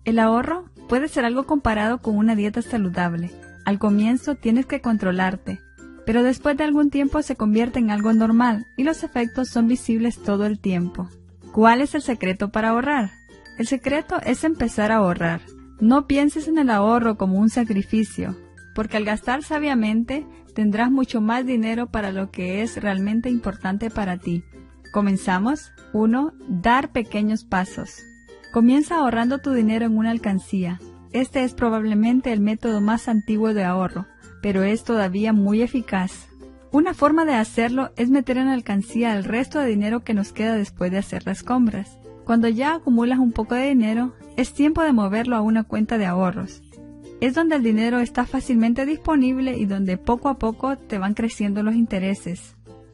El ahorro puede ser algo comparado con una dieta saludable. Al comienzo tienes que controlarte, pero después de algún tiempo se convierte en algo normal y los efectos son visibles todo el tiempo. ¿Cuál es el secreto para ahorrar? El secreto es empezar a ahorrar. No pienses en el ahorro como un sacrificio, porque al gastar sabiamente tendrás mucho más dinero para lo que es realmente importante para ti. ¿Comenzamos? 1. Dar pequeños pasos. Comienza ahorrando tu dinero en una alcancía. Este es probablemente el método más antiguo de ahorro, pero es todavía muy eficaz. Una forma de hacerlo es meter en la alcancía el resto de dinero que nos queda después de hacer las compras. Cuando ya acumulas un poco de dinero, es tiempo de moverlo a una cuenta de ahorros. Es donde el dinero está fácilmente disponible y donde poco a poco te van creciendo los intereses.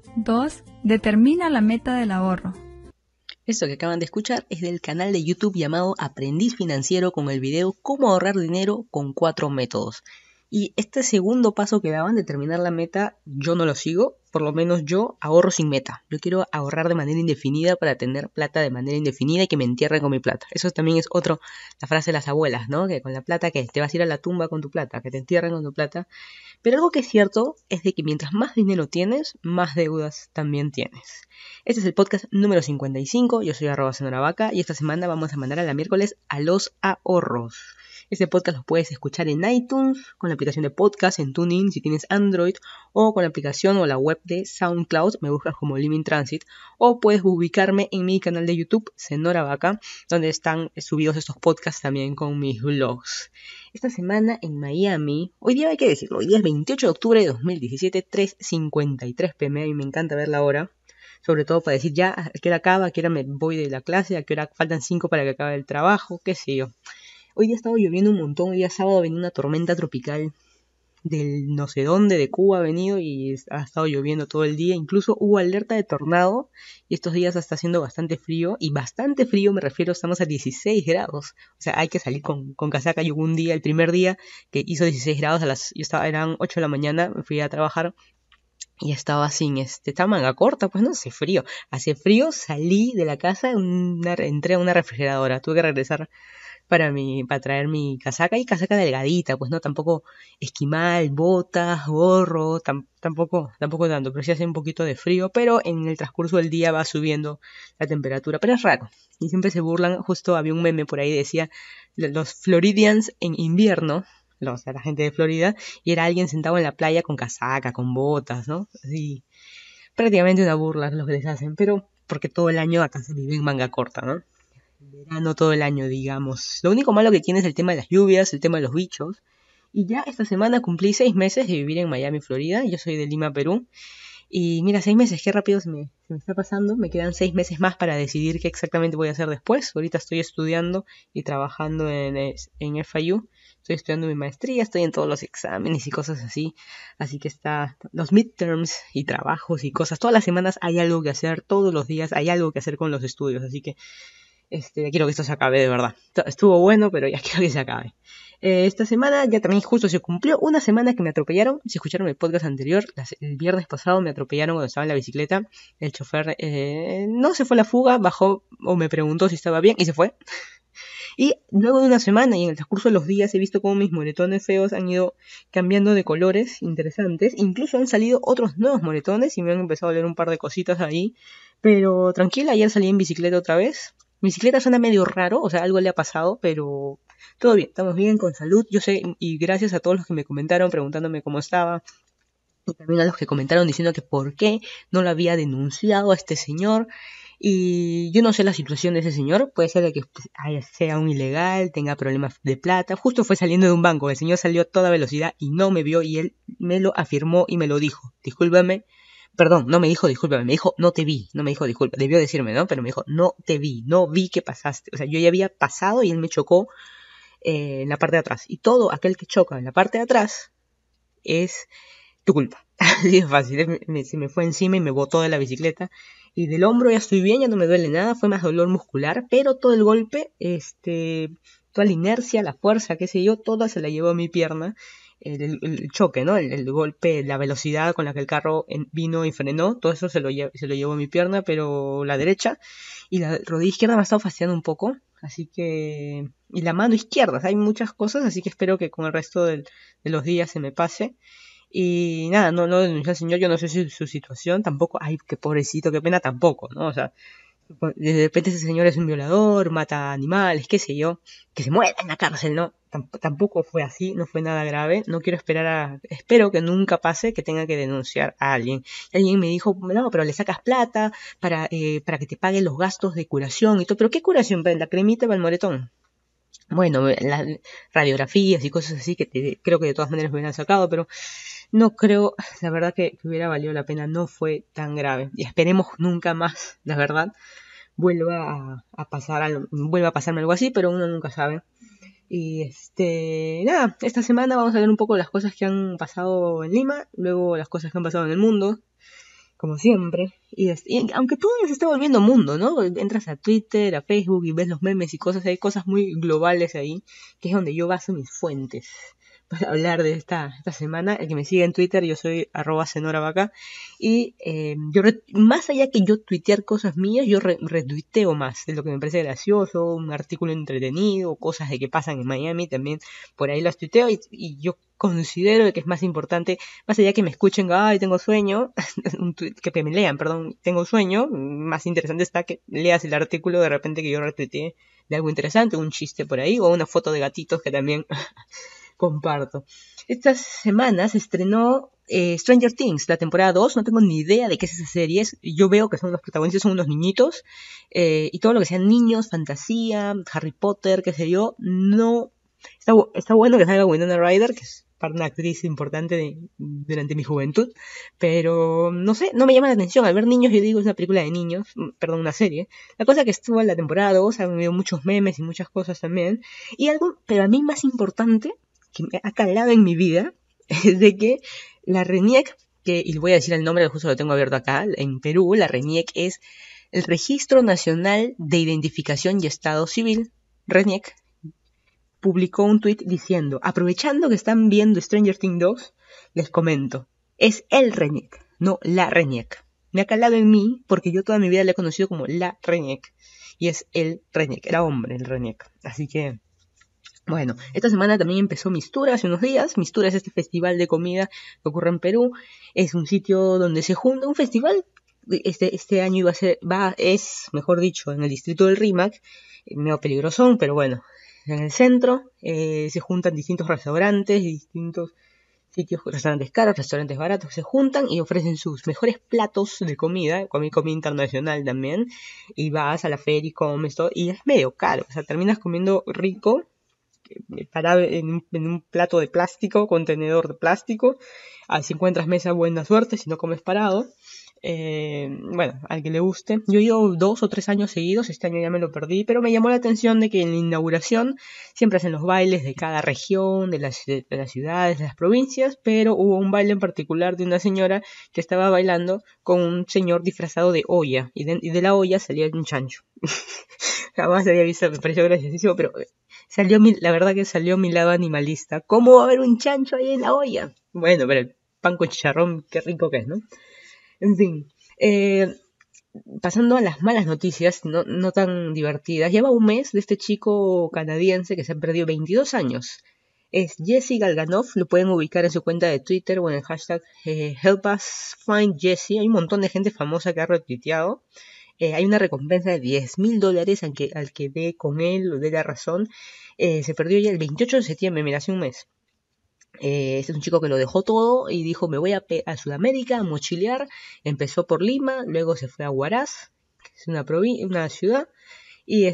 2. Determina la meta del ahorro. Esto que acaban de escuchar es del canal de YouTube llamado Aprendiz Financiero con el video Cómo ahorrar dinero con 4 métodos. Y este segundo paso que daban, determinar la meta, yo no lo sigo. Por lo menos yo ahorro sin meta. Yo quiero ahorrar de manera indefinida para tener plata de manera indefinida y que me entierren con mi plata. Eso también es la frase de las abuelas, ¿no? Que con la plata, que te vas a ir a la tumba con tu plata, que te entierren con tu plata. Pero algo que es cierto es de que mientras más dinero tienes, más deudas también tienes. Este es el podcast número 55, yo soy @senoravaca y esta semana vamos a mandar a la miércoles a los ahorros. Este podcast lo puedes escuchar en iTunes, con la aplicación de podcast, en TuneIn si tienes Android, o con la aplicación o la web de SoundCloud, me buscas como Living Transit, o puedes ubicarme en mi canal de YouTube, Senoravaca, donde están subidos estos podcasts también con mis vlogs. Esta semana en Miami, hoy día hay que decirlo, hoy día es 28 de octubre de 2017, 3:53 p.m. y me encanta ver la hora. Sobre todo para decir ya a qué hora acaba, a qué hora me voy de la clase, a qué hora faltan 5 para que acabe el trabajo, qué sé yo. Hoy día ha estado lloviendo un montón, hoy día sábado ha venido una tormenta tropical del no sé dónde, de Cuba ha venido y ha estado lloviendo todo el día. Incluso hubo alerta de tornado y estos días está haciendo bastante frío. Y bastante frío me refiero, estamos a 16 grados. O sea, hay que salir con casaca. Yo hubo un día, el primer día, que hizo 16 grados, eran 8 de la mañana, me fui a trabajar. Y estaba estaba manga corta, pues no hace frío, salí de la casa, entré a una refrigeradora, tuve que regresar para traer mi casaca, y casaca delgadita, pues no, tampoco esquimal, botas, gorro, tampoco tanto, pero sí hace un poquito de frío, pero en el transcurso del día va subiendo la temperatura, pero es raro, y siempre se burlan, justo había un meme por ahí, decía, los Floridians en invierno, la gente de Florida, y era alguien sentado en la playa con casaca, con botas, ¿no? Así, prácticamente una burla es lo que les hacen, pero porque todo el año acá se vive en manga corta, ¿no? Verano todo el año, digamos. Lo único malo que tiene es el tema de las lluvias, el tema de los bichos. Y ya esta semana cumplí 6 meses de vivir en Miami, Florida. Yo soy de Lima, Perú. Y mira, 6 meses, qué rápido se me está pasando. Me quedan 6 meses más para decidir qué exactamente voy a hacer después. Ahorita estoy estudiando y trabajando en FIU. Estoy estudiando mi maestría, estoy en todos los exámenes y cosas así. Así que está los midterms y trabajos y cosas. Todas las semanas hay algo que hacer, todos los días hay algo que hacer con los estudios. Así que quiero que esto se acabe de verdad. Estuvo bueno, pero ya quiero que se acabe. Esta semana ya también justo se cumplió una semana que me atropellaron. Si escucharon el podcast anterior, el viernes pasado me atropellaron cuando estaba en la bicicleta. El chofer no se fue a la fuga, bajó o me preguntó si estaba bien y se fue. Y luego de una semana y en el transcurso de los días he visto cómo mis moretones feos han ido cambiando de colores interesantes. Incluso han salido otros nuevos moretones y me han empezado a leer un par de cositas ahí. Pero tranquila, ayer salí en bicicleta otra vez. Mi bicicleta suena medio raro, o sea, algo le ha pasado, pero todo bien, estamos bien, con salud. Yo sé, y gracias a todos los que me comentaron preguntándome cómo estaba, y también a los que comentaron diciendo que por qué no lo había denunciado a este señor. Y yo no sé la situación de ese señor, puede ser de que sea un ilegal, tenga problemas de plata. Justo fue saliendo de un banco, el señor salió a toda velocidad y no me vio y él me lo afirmó y me lo dijo. Discúlpame. Perdón, no me dijo discúlpame, me dijo no te vi, no me dijo disculpa, debió decirme, ¿no? Pero me dijo no te vi, no vi que pasaste. O sea, yo ya había pasado y él me chocó en la parte de atrás. Y todo aquel que choca en la parte de atrás es tu culpa. Así de fácil, se me fue encima y me botó de la bicicleta. Y del hombro ya estoy bien, ya no me duele nada, fue más dolor muscular, pero todo el golpe, toda la inercia, la fuerza, qué sé yo, toda se la llevó a mi pierna. el choque, ¿no? El golpe, la velocidad con la que el carro vino y frenó, todo eso se lo llevó mi pierna, pero la derecha y la rodilla izquierda me ha estado fastidiando un poco, así que... Y la mano izquierda, hay muchas cosas, así que espero que con el resto de los días se me pase. Y nada, no denuncié al señor, yo no sé si su situación tampoco, ay, qué pobrecito, qué pena tampoco, ¿no? O sea, de repente ese señor es un violador, mata animales, qué sé yo, que se muera en la cárcel, ¿no? Tampoco fue así, no fue nada grave, no quiero espero que nunca pase que tenga que denunciar a alguien. Y alguien me dijo, no, pero le sacas plata para que te paguen los gastos de curación y todo, pero ¿qué curación? ¿La cremita para el moretón? Bueno, las radiografías y cosas así que creo que de todas maneras me hubieran sacado, pero no creo, la verdad que hubiera valido la pena, no fue tan grave. Y esperemos nunca más, la verdad, vuelva a pasarme algo así, pero uno nunca sabe. Y nada, esta semana vamos a ver un poco las cosas que han pasado en Lima, luego las cosas que han pasado en el mundo, como siempre. Y aunque todo ya se está volviendo mundo, ¿no? Entras a Twitter, a Facebook y ves los memes y cosas, hay cosas muy globales ahí, que es donde yo baso mis fuentes para hablar de esta semana. El que me sigue en Twitter, yo soy @cenoravaca. Y más allá que yo tuitear cosas mías, yo retuiteo más de lo que me parece gracioso, un artículo entretenido, cosas de que pasan en Miami, también por ahí las tuiteo y yo considero que es más importante, más allá que me escuchen, ay, tengo sueño, que me lean, perdón, tengo sueño, más interesante está que leas el artículo de repente que yo retuiteé de algo interesante, un chiste por ahí, o una foto de gatitos que también comparto. Esta semana se estrenó Stranger Things, la temporada 2, no tengo ni idea de qué es esa serie, yo veo que los protagonistas son unos niñitos, y todo lo que sean niños, fantasía, Harry Potter, qué sé yo, no... Está bueno que salga Winona Ryder, que es para una actriz importante durante mi juventud, pero no sé, no me llama la atención. Al ver niños, yo digo, es una película de niños, perdón, una serie. La cosa que estuvo en la temporada 2, ha habido muchos memes y muchas cosas también. Y algo, pero a mí más importante, que me ha calado en mi vida, es de que la RENIEC, y voy a decir el nombre, justo lo tengo abierto acá, en Perú, la RENIEC es el Registro Nacional de Identificación y Estado Civil, RENIEC, publicó un tweet diciendo, aprovechando que están viendo Stranger Things 2, les comento, es el RENIEC, no la RENIEC. Me ha calado en mí porque yo toda mi vida le he conocido como la RENIEC y es el RENIEC, era hombre el RENIEC. Así que, bueno, esta semana también empezó Mistura hace unos días. Mistura es este festival de comida que ocurre en Perú. Es un sitio donde se junta un festival. Este año es, mejor dicho, en el distrito del Rímac, medio peligrosón, pero bueno, en el centro se juntan distintos restaurantes y distintos sitios, restaurantes caros, restaurantes baratos, se juntan y ofrecen sus mejores platos de comida internacional también, y vas a la feria y comes todo, y es medio caro, o sea, terminas comiendo rico, parado en un plato de plástico, contenedor de plástico, si encuentras mesa buena suerte, si no comes parado. Bueno, al que le guste. Yo he ido 2 o 3 años seguidos, este año ya me lo perdí, pero me llamó la atención de que en la inauguración siempre hacen los bailes de cada región, de las ciudades, de las provincias, pero hubo un baile en particular de una señora que estaba bailando con un señor disfrazado de olla, y de la olla salía un chancho. Jamás había visto, me pareció graciosísimo, pero la verdad que salió mi lado animalista. ¿Cómo va a haber un chancho ahí en la olla? Bueno, pero el pan con chicharrón, qué rico que es, ¿no? En fin, pasando a las malas noticias, no tan divertidas. Lleva un mes de este chico canadiense que se ha perdido 22 años. Es Jesse Galganov, lo pueden ubicar en su cuenta de Twitter o en el hashtag Help Us Find Jesse. Hay un montón de gente famosa que ha retuiteado. Hay una recompensa de $10,000 al que dé con él o dé la razón. Se perdió ya el 28 de septiembre, mira, hace un mes. Este es un chico que lo dejó todo y dijo, me voy a Sudamérica a mochilear. Empezó por Lima, luego se fue a Huaraz, que es una ciudad, y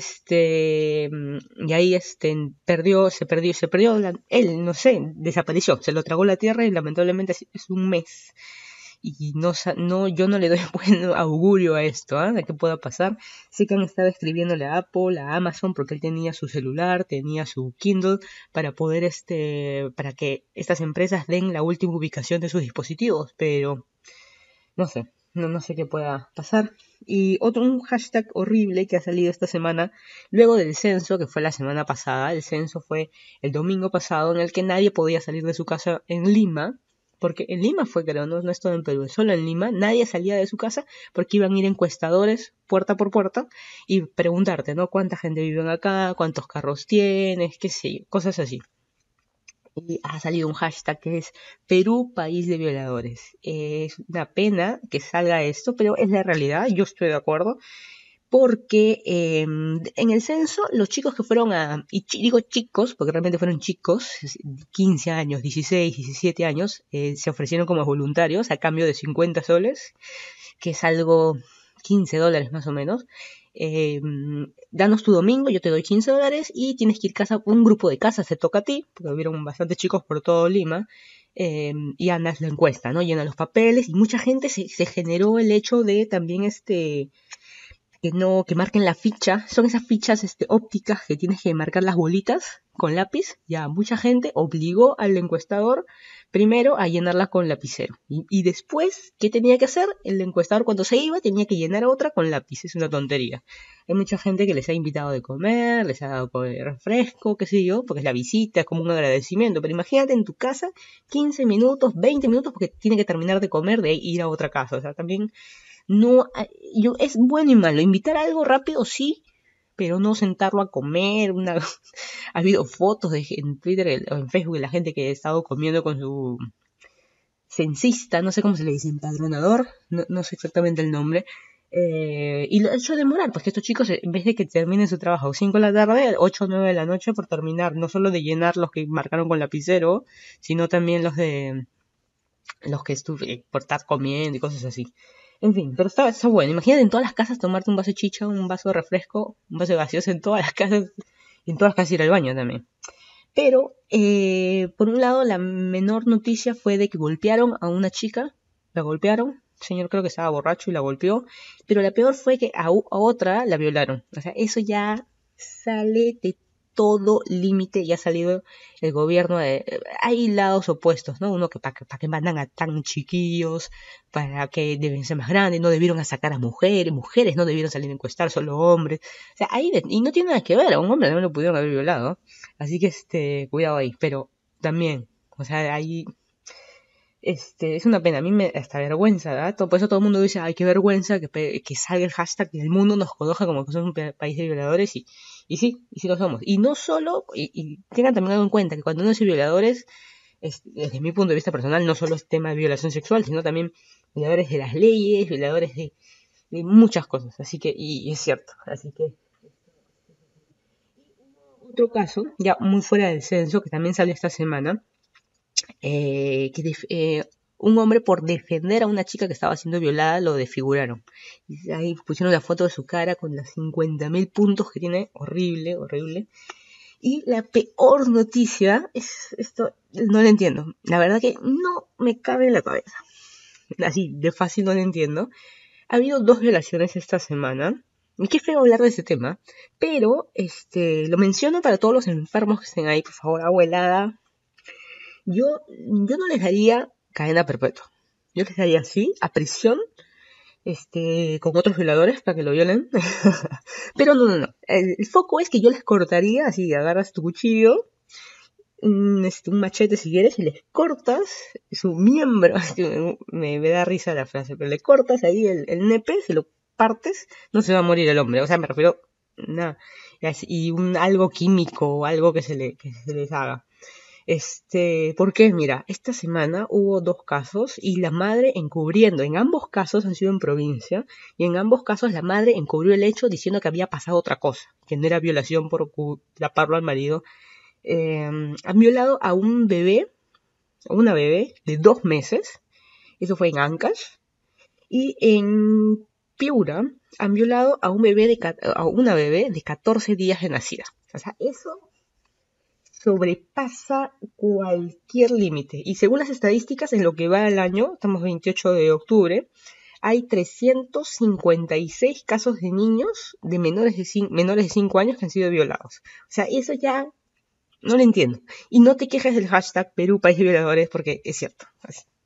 ahí se perdió, él, no sé, desapareció, se lo tragó la tierra y lamentablemente es un mes. Y yo no le doy buen augurio a esto, de qué pueda pasar. Sé que han estado escribiéndole a Apple, a Amazon, porque él tenía su celular, tenía su Kindle, para poder, para que estas empresas den la última ubicación de sus dispositivos, pero no sé, no sé qué pueda pasar. Y un hashtag horrible que ha salido esta semana, luego del censo, que fue la semana pasada. El censo fue el domingo pasado, en el que nadie podía salir de su casa en Lima, porque en Lima fue, creo, no es todo en Perú, solo en Lima. Nadie salía de su casa porque iban a ir encuestadores puerta por puerta y preguntarte, ¿no? ¿Cuánta gente vive acá? ¿Cuántos carros tienes? ¿Qué sé yo? Cosas así. Y ha salido un hashtag que es Perú, país de violadores. Es una pena que salga esto, pero es la realidad, yo estoy de acuerdo, porque en el censo los chicos que fueron digo chicos, porque realmente fueron chicos, 15 años, 16, 17 años, se ofrecieron como voluntarios a cambio de 50 soles, que es algo, $15 más o menos. Danos tu domingo, yo te doy $15 y tienes que ir a un grupo de casas, te toca a ti, porque hubieron bastantes chicos por todo Lima, y andas la encuesta, ¿no? Llena los papeles y mucha gente se generó el hecho de también que marquen la ficha, son esas fichas ópticas que tienes que marcar las bolitas con lápiz. Ya mucha gente obligó al encuestador primero a llenarla con lapicero y después, ¿qué tenía que hacer? El encuestador cuando se iba tenía que llenar otra con lápiz. Es una tontería. Hay mucha gente que les ha invitado de comer, les ha dado refresco, qué sé yo, porque es la visita, es como un agradecimiento. Pero imagínate en tu casa 15 minutos, 20 minutos porque tiene que terminar de comer, de ir a otra casa. O sea, también no, es bueno y malo. Invitar a algo rápido, sí, pero no sentarlo a comer. Ha habido fotos en Twitter o en Facebook de la gente que ha estado comiendo con su censista, no sé cómo se le dice, empadronador, no sé exactamente el nombre. Y lo ha hecho demorar, porque estos chicos, en vez de que terminen su trabajo a 5 de la tarde, 8 o 9 de la noche por terminar, no solo de llenar los que marcaron con lapicero, sino también los que estuve por estar comiendo y cosas así. En fin, pero está bueno. Imagínate en todas las casas tomarte un vaso de chicha, un vaso de refresco, un vaso de gaseosa en todas las casas, y en todas las casas ir al baño también. Pero, por un lado, la menor noticia fue de que golpearon a una chica, la golpearon, el señor creo que estaba borracho y la golpeó, pero la peor fue que a otra la violaron. O sea, eso ya sale de todo límite, ya ha salido el gobierno hay lados opuestos, ¿no? Uno que para que mandan a tan chiquillos, para que deben ser más grandes, no debieron sacar a mujeres no debieron salir a encuestar, solo hombres. O sea, y no tiene nada que ver, a un hombre también lo pudieron haber violado. Así que cuidado ahí, pero también, o sea, ahí es una pena, a mí me hasta vergüenza, ¿verdad? Por eso todo el mundo dice, ay, qué vergüenza que salga el hashtag y el mundo nos conozca como que somos un país de violadores y sí lo somos. Y no solo, y tengan también algo en cuenta, que cuando uno dice violadores, desde mi punto de vista personal, no solo es tema de violación sexual, sino también violadores de las leyes, violadores de muchas cosas, así que, y es cierto, así que... Otro caso, ya muy fuera del censo, que también salió esta semana, un hombre por defender a una chica que estaba siendo violada lo desfiguraron. Y ahí pusieron la foto de su cara con los 50.000 puntos que tiene, horrible, horrible. Y la peor noticia es esto, no lo entiendo. La verdad que no me cabe en la cabeza. Así, de fácil no lo entiendo. Ha habido 2 violaciones esta semana. Y qué feo hablar de ese tema. Pero, lo menciono para todos los enfermos que estén ahí. Por favor, agua helada. Yo no les daría cadena perpetua. Yo les daría así, a prisión, con otros violadores para que lo violen. Pero no. El foco es que yo les cortaría, así, agarras tu cuchillo, un machete si quieres, y les cortas su miembro. Me da risa la frase, pero le cortas ahí el nepe, se lo partes, no se va a morir el hombre. O sea, me refiero, nada. Y algo químico, algo que se les haga. Porque mira, esta semana hubo 2 casos y la madre encubriendo, en ambos casos han sido en provincia, y en ambos casos la madre encubrió el hecho diciendo que había pasado otra cosa, que no era violación por taparlo al marido. Han violado a un bebé, a una bebé de 2 meses, eso fue en Ancash, y en Piura han violado a una bebé de 14 días de nacida. O sea, eso sobrepasa cualquier límite. Y según las estadísticas, en lo que va el año, estamos 28 de octubre, hay 356 casos de niños de menores de 5 años que han sido violados. O sea, eso ya no lo entiendo. Y no te quejes del hashtag Perú País de Violadores porque es cierto. Así.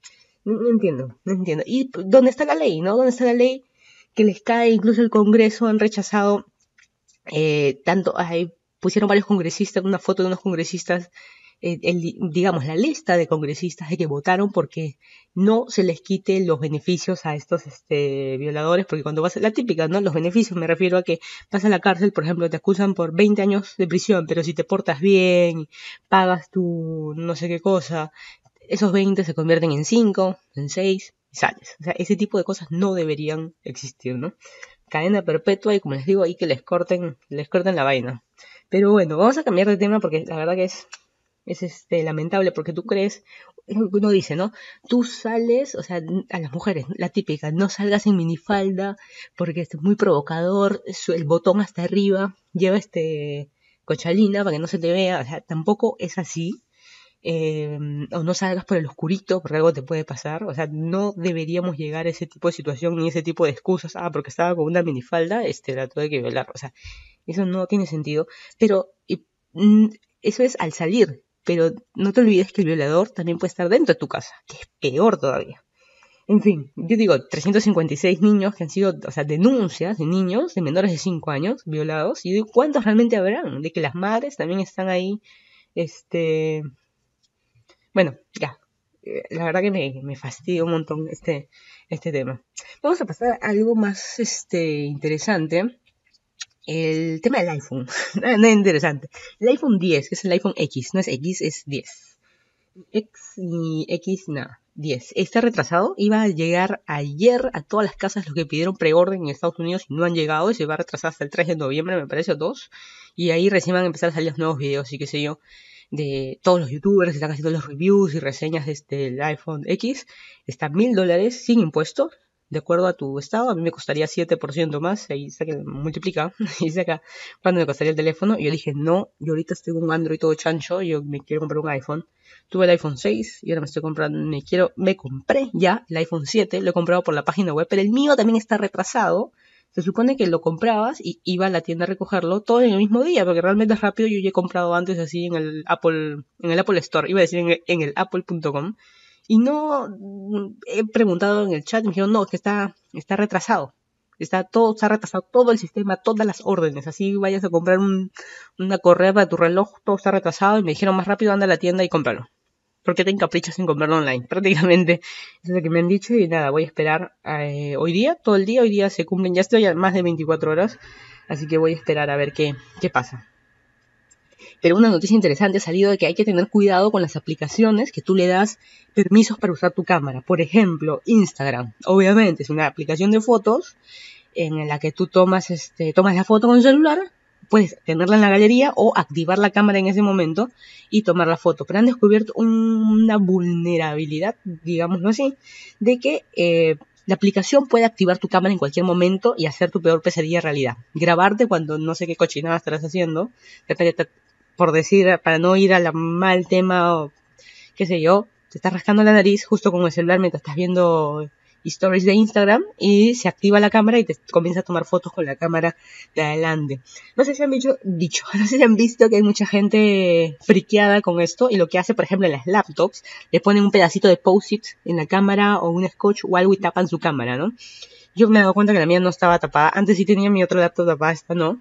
No entiendo, no entiendo. ¿Y dónde está la ley, no? ¿Dónde está la ley que les cae? Incluso el Congreso han rechazado tanto, pusieron varios congresistas, una foto de unos congresistas, digamos, la lista de congresistas de que votaron porque no se les quite los beneficios a estos violadores, porque cuando vas a la típica, ¿no? Los beneficios, me refiero a que vas a la cárcel, por ejemplo, te acusan por 20 años de prisión, pero si te portas bien, pagas tu no sé qué cosa, esos 20 se convierten en 5, en 6 y sales. O sea, ese tipo de cosas no deberían existir, ¿no? Cadena perpetua y como les digo, ahí que les corten la vaina. Pero bueno, vamos a cambiar de tema porque la verdad que es lamentable porque tú crees, es lo que uno dice, ¿no? Tú sales, o sea, a las mujeres, la típica, no salgas en minifalda porque es muy provocador, el botón hasta arriba, lleva cochalina para que no se te vea, o sea, tampoco es así. O no salgas por el oscurito porque algo te puede pasar, o sea, no deberíamos llegar a ese tipo de situación ni ese tipo de excusas, porque estaba con una minifalda, la tuve que violar, o sea, eso no tiene sentido, pero eso es al salir, pero no te olvides que el violador también puede estar dentro de tu casa, que es peor todavía. En fin, yo digo, 356 niños que han sido, o sea, denuncias de niños de menores de 5 años violados, y digo, ¿cuántos realmente habrán? De que las madres también están ahí, bueno, ya. La verdad que me fastidia un montón este tema. Vamos a pasar a algo más interesante. El tema del iPhone. Nada interesante. El iPhone 10, que es el iPhone X. No es X, es 10. X ni X, nada. 10. Está retrasado. Iba a llegar ayer a todas las casas los que pidieron preorden en Estados Unidos y no han llegado. Y se va a retrasar hasta el 3 de noviembre, me parece, o 2. Y ahí recién van a empezar a salir los nuevos videos y qué sé yo, de todos los youtubers que están haciendo los reviews y reseñas del iPhone X. Está $1,000 sin impuestos, de acuerdo a tu estado. A mí me costaría 7% más, ahí saca, multiplica, y saca cuánto me costaría el teléfono. Y yo dije, no, yo ahorita estoy con un Android todo chancho, yo me quiero comprar un iPhone. Tuve el iPhone 6 y ahora me estoy comprando, me compré ya el iPhone 7, lo he comprado por la página web, pero el mío también está retrasado. Se supone que lo comprabas y iba a la tienda a recogerlo todo en el mismo día, porque realmente es rápido. Yo ya he comprado antes así en el Apple Store, iba a decir en el apple.com, y no he preguntado en el chat y me dijeron, no, es que está retrasado. Está retrasado, todo el sistema, todas las órdenes. Así vayas a comprar una correa para tu reloj, todo está retrasado, y me dijeron más rápido, anda a la tienda y cómpralo. Porque te encaprichas en comprarlo online, prácticamente. Eso es lo que me han dicho y nada, voy a esperar hoy día, todo el día. Hoy día se cumplen, ya estoy a más de 24 horas, así que voy a esperar a ver qué pasa. Pero una noticia interesante ha salido de que hay que tener cuidado con las aplicaciones que tú le das permisos para usar tu cámara. Por ejemplo, Instagram, obviamente es una aplicación de fotos en la que tú tomas la foto con el celular, puedes tenerla en la galería o activar la cámara en ese momento y tomar la foto. Pero han descubierto una vulnerabilidad, digámoslo así, de que la aplicación puede activar tu cámara en cualquier momento y hacer tu peor pesadilla realidad. Grabarte cuando no sé qué cochinada estarás haciendo, por decir, para no ir a la mal tema o qué sé yo, te estás rascando la nariz justo con el celular mientras estás viendo stories de Instagram y se activa la cámara y te comienza a tomar fotos con la cámara de adelante. No sé si han no sé si han visto que hay mucha gente friqueada con esto y lo que hace, por ejemplo, en las laptops, le ponen un pedacito de post-it en la cámara o un scotch o algo y tapan su cámara, ¿no? Yo me he dado cuenta que la mía no estaba tapada. Antes sí tenía mi otra laptop tapada, esta no.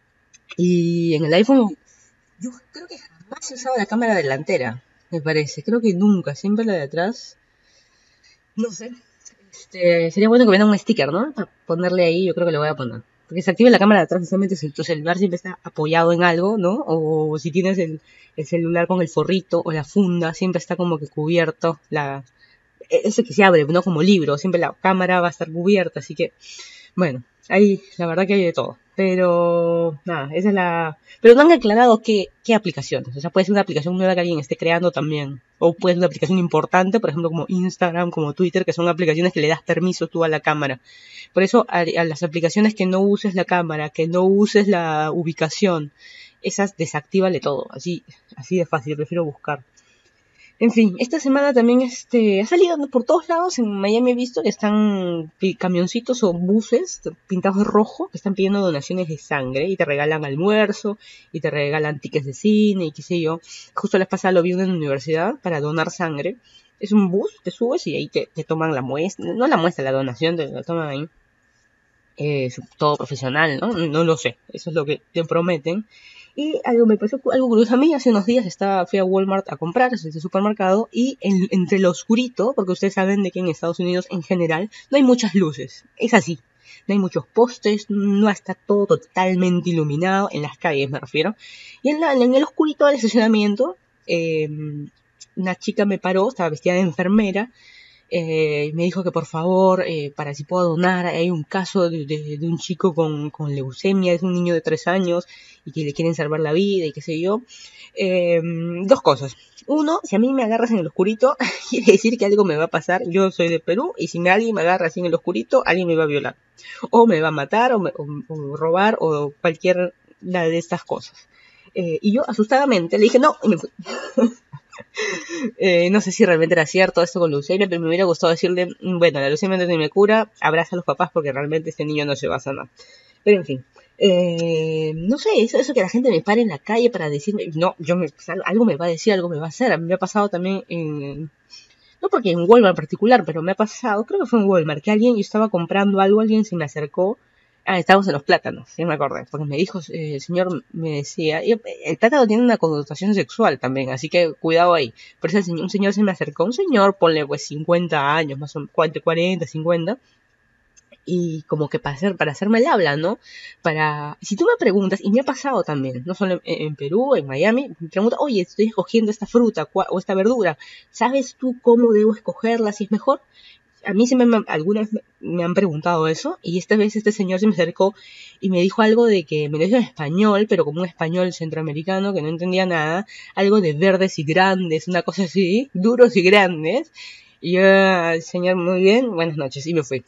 Y en el iPhone, yo creo que jamás he usado la cámara delantera, me parece. Creo que nunca, siempre la de atrás. No sé. Sería bueno que venga un sticker, ¿no? Para ponerle ahí, yo creo que le voy a poner. Porque se activa la cámara de atrás, justamente si tu celular siempre está apoyado en algo, ¿no? O si tienes el celular con el forrito o la funda, siempre está como que cubierto. Eso que se abre, ¿no? Como libro, siempre la cámara va a estar cubierta, así que, bueno, ahí, la verdad que hay de todo. Pero, nada, Pero no han aclarado qué aplicaciones. O sea, puede ser una aplicación nueva que alguien esté creando también. O puede ser una aplicación importante, por ejemplo, como Instagram, como Twitter, que son aplicaciones que le das permiso tú a la cámara. Por eso, a las aplicaciones que no uses la cámara, que no uses la ubicación, esas desactívale todo. Así de fácil, prefiero buscar. En fin, esta semana también ha salido por todos lados. En Miami he visto que están camioncitos o buses pintados de rojo que están pidiendo donaciones de sangre y te regalan almuerzo y te regalan tickets de cine y qué sé yo. Justo la vez pasada lo vi en una universidad para donar sangre Es un bus, te subes y ahí te toman la muestra, no la muestra, la donación, te la toman ahí. Todo profesional, ¿no? No lo sé, eso es lo que te prometen. Y algo me pasó, algo curioso a mí, hace unos días fui a Walmart a comprar, es el supermercado, y entre lo oscurito, porque ustedes saben de que en Estados Unidos en general no hay muchas luces, es así. No hay muchos postes, no está todo totalmente iluminado, en las calles me refiero. Y en el oscurito del estacionamiento, una chica me paró, estaba vestida de enfermera, me dijo que por favor, para si puedo donar, hay un caso de un chico con leucemia, es un niño de 3 años y que le quieren salvar la vida y qué sé yo. Dos cosas. Uno, si a mí me agarras en el oscurito, quiere decir que algo me va a pasar. Yo soy de Perú y si alguien me agarra así en el oscurito, alguien me va a violar. O me va a matar, o robar, o cualquier de estas cosas. Y yo asustadamente le dije no, y me fui. No sé si realmente era cierto esto con leucemia, pero me hubiera gustado decirle, bueno, la leucemia no tiene cura, abraza a los papás porque realmente este niño no se va a sanar. Pero en fin, no sé, eso que la gente me pare en la calle para decirme, no, algo me va a decir, algo me va a hacer. A mí me ha pasado también no porque en Walmart en particular, pero me ha pasado, creo que fue en Walmart, que yo estaba comprando algo, alguien se me acercó. Estábamos en los plátanos, sí me acordé, porque me dijo, el señor me decía, y el plátano tiene una connotación sexual también, así que cuidado ahí. Por eso un señor se me acercó, un señor, ponle pues 50 años, más o menos, 40, 50, y como que para hacerme el habla, ¿no? Si tú me preguntas, y me ha pasado también, no solo en Perú, en Miami, me pregunta, oye, estoy escogiendo esta fruta o esta verdura, ¿sabes tú cómo debo escogerla, si es mejor? A mí algunas me han preguntado eso, y esta vez este señor se me acercó y me dijo algo de que me lo dijo en español, pero como un español centroamericano que no entendía nada, algo de verdes y grandes, una cosa así, duros y grandes. Y yo, señor, muy bien, buenas noches, y me fui.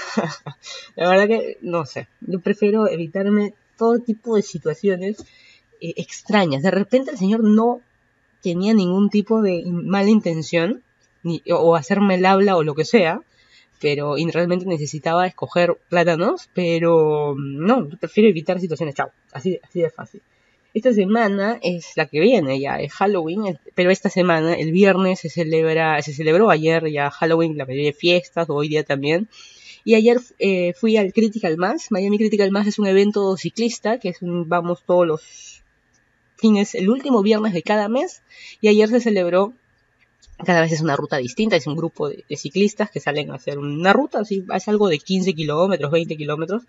La verdad que, no sé, yo prefiero evitarme todo tipo de situaciones extrañas. De repente el señor no tenía ningún tipo de mala intención, o hacerme el habla o lo que sea, pero y realmente necesitaba escoger plátanos, pero no, yo prefiero evitar situaciones, chao, así de fácil. Esta semana es la que viene ya, es Halloween, pero esta semana, el viernes, se celebró ayer ya Halloween, la mayoría de fiestas, hoy día también. Y ayer fui al Critical Mass. Miami Critical Mass es un evento ciclista, vamos todos los fines, el último viernes de cada mes, y ayer se celebró. Cada vez es una ruta distinta, es un grupo de ciclistas que salen a hacer una ruta, así, es algo de 15 kilómetros, 20 kilómetros.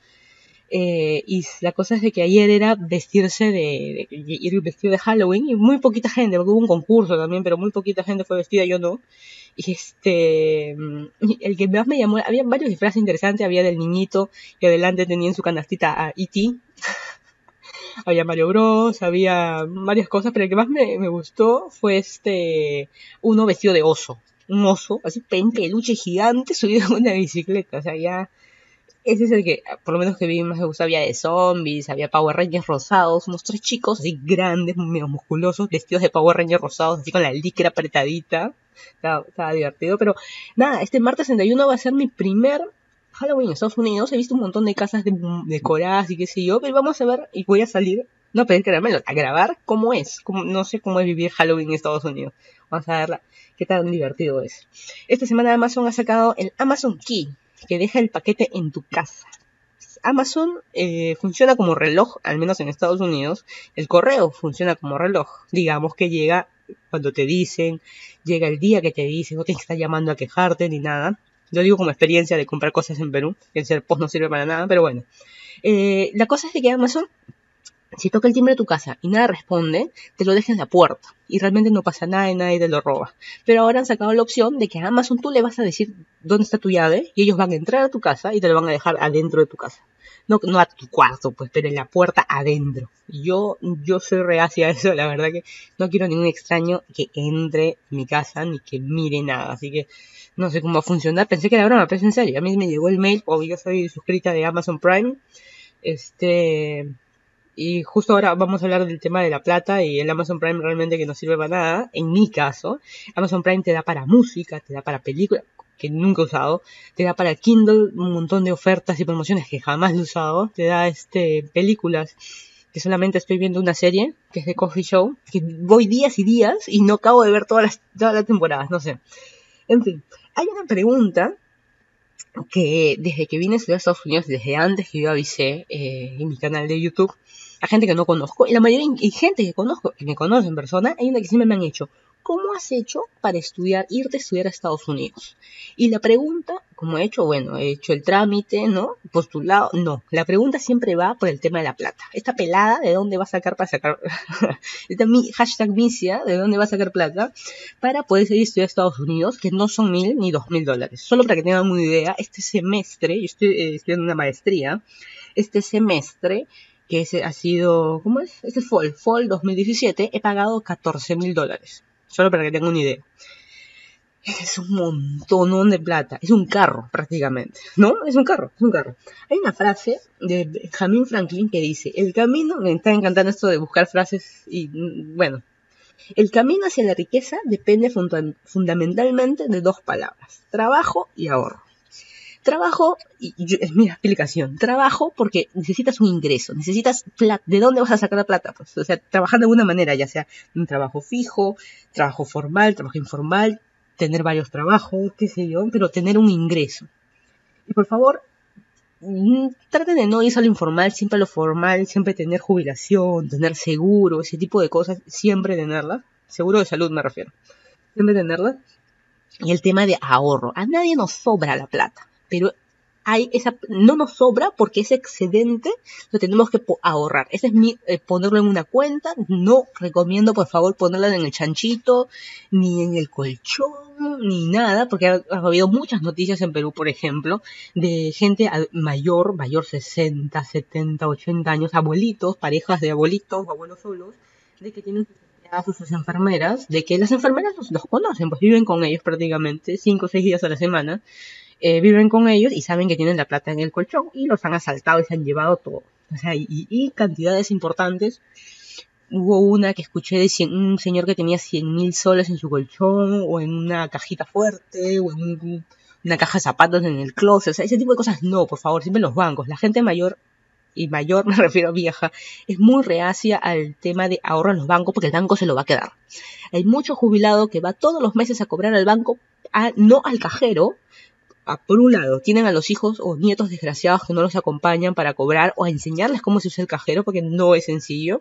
Y la cosa es de que ayer era vestirse ir vestido de Halloween, y muy poquita gente, porque hubo un concurso también, pero muy poquita gente fue vestida, yo no. Y el que más me llamó, había varios disfraces interesantes, había del niñito que adelante tenía en su canastita a E.T., había Mario Bros, había varias cosas, pero el que más me gustó fue uno vestido de oso, un oso, así peluche gigante subido en una bicicleta, o sea, ya, ese es el que, por lo menos que vi más me gustó. Había de zombies, había Power Rangers rosados, unos 3 chicos así grandes, medio musculosos, vestidos de Power Rangers rosados, así con la licra apretadita, estaba divertido, pero nada, este martes 31 va a ser mi primer Halloween en Estados Unidos. He visto un montón de casas decoradas y qué sé yo, pero vamos a ver, y voy a salir, no a pedir caramelo, a grabar cómo es, no sé cómo es vivir Halloween en Estados Unidos. Vamos a ver qué tan divertido es. Esta semana Amazon ha sacado el Amazon Key, que deja el paquete en tu casa. Amazon funciona como reloj, al menos en Estados Unidos. El correo funciona como reloj. Digamos que llega cuando te dicen, llega el día que te dicen, no tienes que estar llamando a quejarte ni nada. Lo digo como experiencia de comprar cosas en Perú, que el ser post no sirve para nada, pero bueno. La cosa es de que Amazon, si toca el timbre de tu casa y nada responde, te lo deja en la puerta y realmente no pasa nada y nadie te lo roba. Pero ahora han sacado la opción de que a Amazon tú le vas a decir dónde está tu llave y ellos van a entrar a tu casa y te lo van a dejar adentro de tu casa. No a tu cuarto, pues, pero en la puerta adentro. Yo soy reacia a eso, la verdad que no quiero ningún extraño que entre en mi casa ni que mire nada. Así que no sé cómo va a funcionar. Pensé que era broma, pero es en serio. A mí me llegó el mail, o yo soy suscrita de Amazon Prime. Y justo ahora vamos a hablar del tema de la plata y el Amazon Prime realmente que no sirve para nada. En mi caso, Amazon Prime te da para música, te da para películas, que nunca he usado, te da para Kindle un montón de ofertas y promociones que jamás he usado, te da películas que solamente estoy viendo una serie, que es de Coffee Show, que voy días y días y no acabo de ver todas las temporadas, no sé. En fin, hay una pregunta que desde que vine a estudiar a Estados Unidos, desde antes que yo avisé en mi canal de YouTube, a gente que no conozco, y la mayoría y gente que conozco, que me conoce en persona, hay una que siempre me han hecho: ¿cómo has hecho para irte a estudiar a Estados Unidos? Y la pregunta, como he hecho el trámite, ¿no? Postulado, no. La pregunta siempre va por el tema de la plata. Esta pelada, ¿de dónde va a sacar para sacar? Esta hashtag Misia, ¿de dónde va a sacar plata para poder seguir estudiando a Estados Unidos? Que no son $1,000 ni $2,000. Solo para que tengan una idea, este semestre, yo estoy estudiando una maestría, este semestre, ha sido, ¿cómo es? Este es Fall 2017, he pagado $14,000. Solo para que tengan una idea. Es un montón de plata. Es un carro, prácticamente. ¿No? Es un carro. Hay una frase de Benjamin Franklin que dice: el camino, me está encantando esto de buscar frases y, bueno, el camino hacia la riqueza depende fundamentalmente de dos palabras: trabajo y ahorro. Trabajo, es mi explicación, trabajo porque necesitas un ingreso, necesitas plata. ¿De dónde vas a sacar la plata? Pues, o sea, trabajar de alguna manera, ya sea un trabajo fijo, trabajo formal, trabajo informal, tener varios trabajos, qué sé yo, pero tener un ingreso. Y por favor, traten de no irse a lo informal, siempre a lo formal, siempre tener jubilación, tener seguro, ese tipo de cosas, siempre tenerlas. Seguro de salud me refiero. Siempre tenerlas. Y el tema de ahorro. A nadie nos sobra la plata, pero no nos sobra porque ese excedente lo tenemos que ahorrar. Ese es ponerlo en una cuenta. No recomiendo, por favor, ponerlo en el chanchito, ni en el colchón, ni nada, porque ha habido muchas noticias en Perú, por ejemplo, de gente mayor 60, 70, 80 años, abuelitos, parejas de abuelitos, abuelos solos, de que tienen sus enfermeras, de que las enfermeras los conocen, pues viven con ellos prácticamente 5 o 6 días a la semana, viven con ellos y saben que tienen la plata en el colchón y los han asaltado y se han llevado todo. O sea, y cantidades importantes. Hubo una que escuché de un señor que tenía 100,000 soles en su colchón, o en una cajita fuerte, o en una caja de zapatos en el closet. O sea, ese tipo de cosas no, por favor, siempre en los bancos. La gente mayor, y mayor me refiero a vieja, es muy reacia al tema de ahorro en los bancos porque el banco se lo va a quedar. Hay mucho jubilado que va todos los meses a cobrar al banco, no al cajero. Por un lado, tienen a los hijos o nietos desgraciados que no los acompañan para cobrar o a enseñarles cómo se usa el cajero, porque no es sencillo.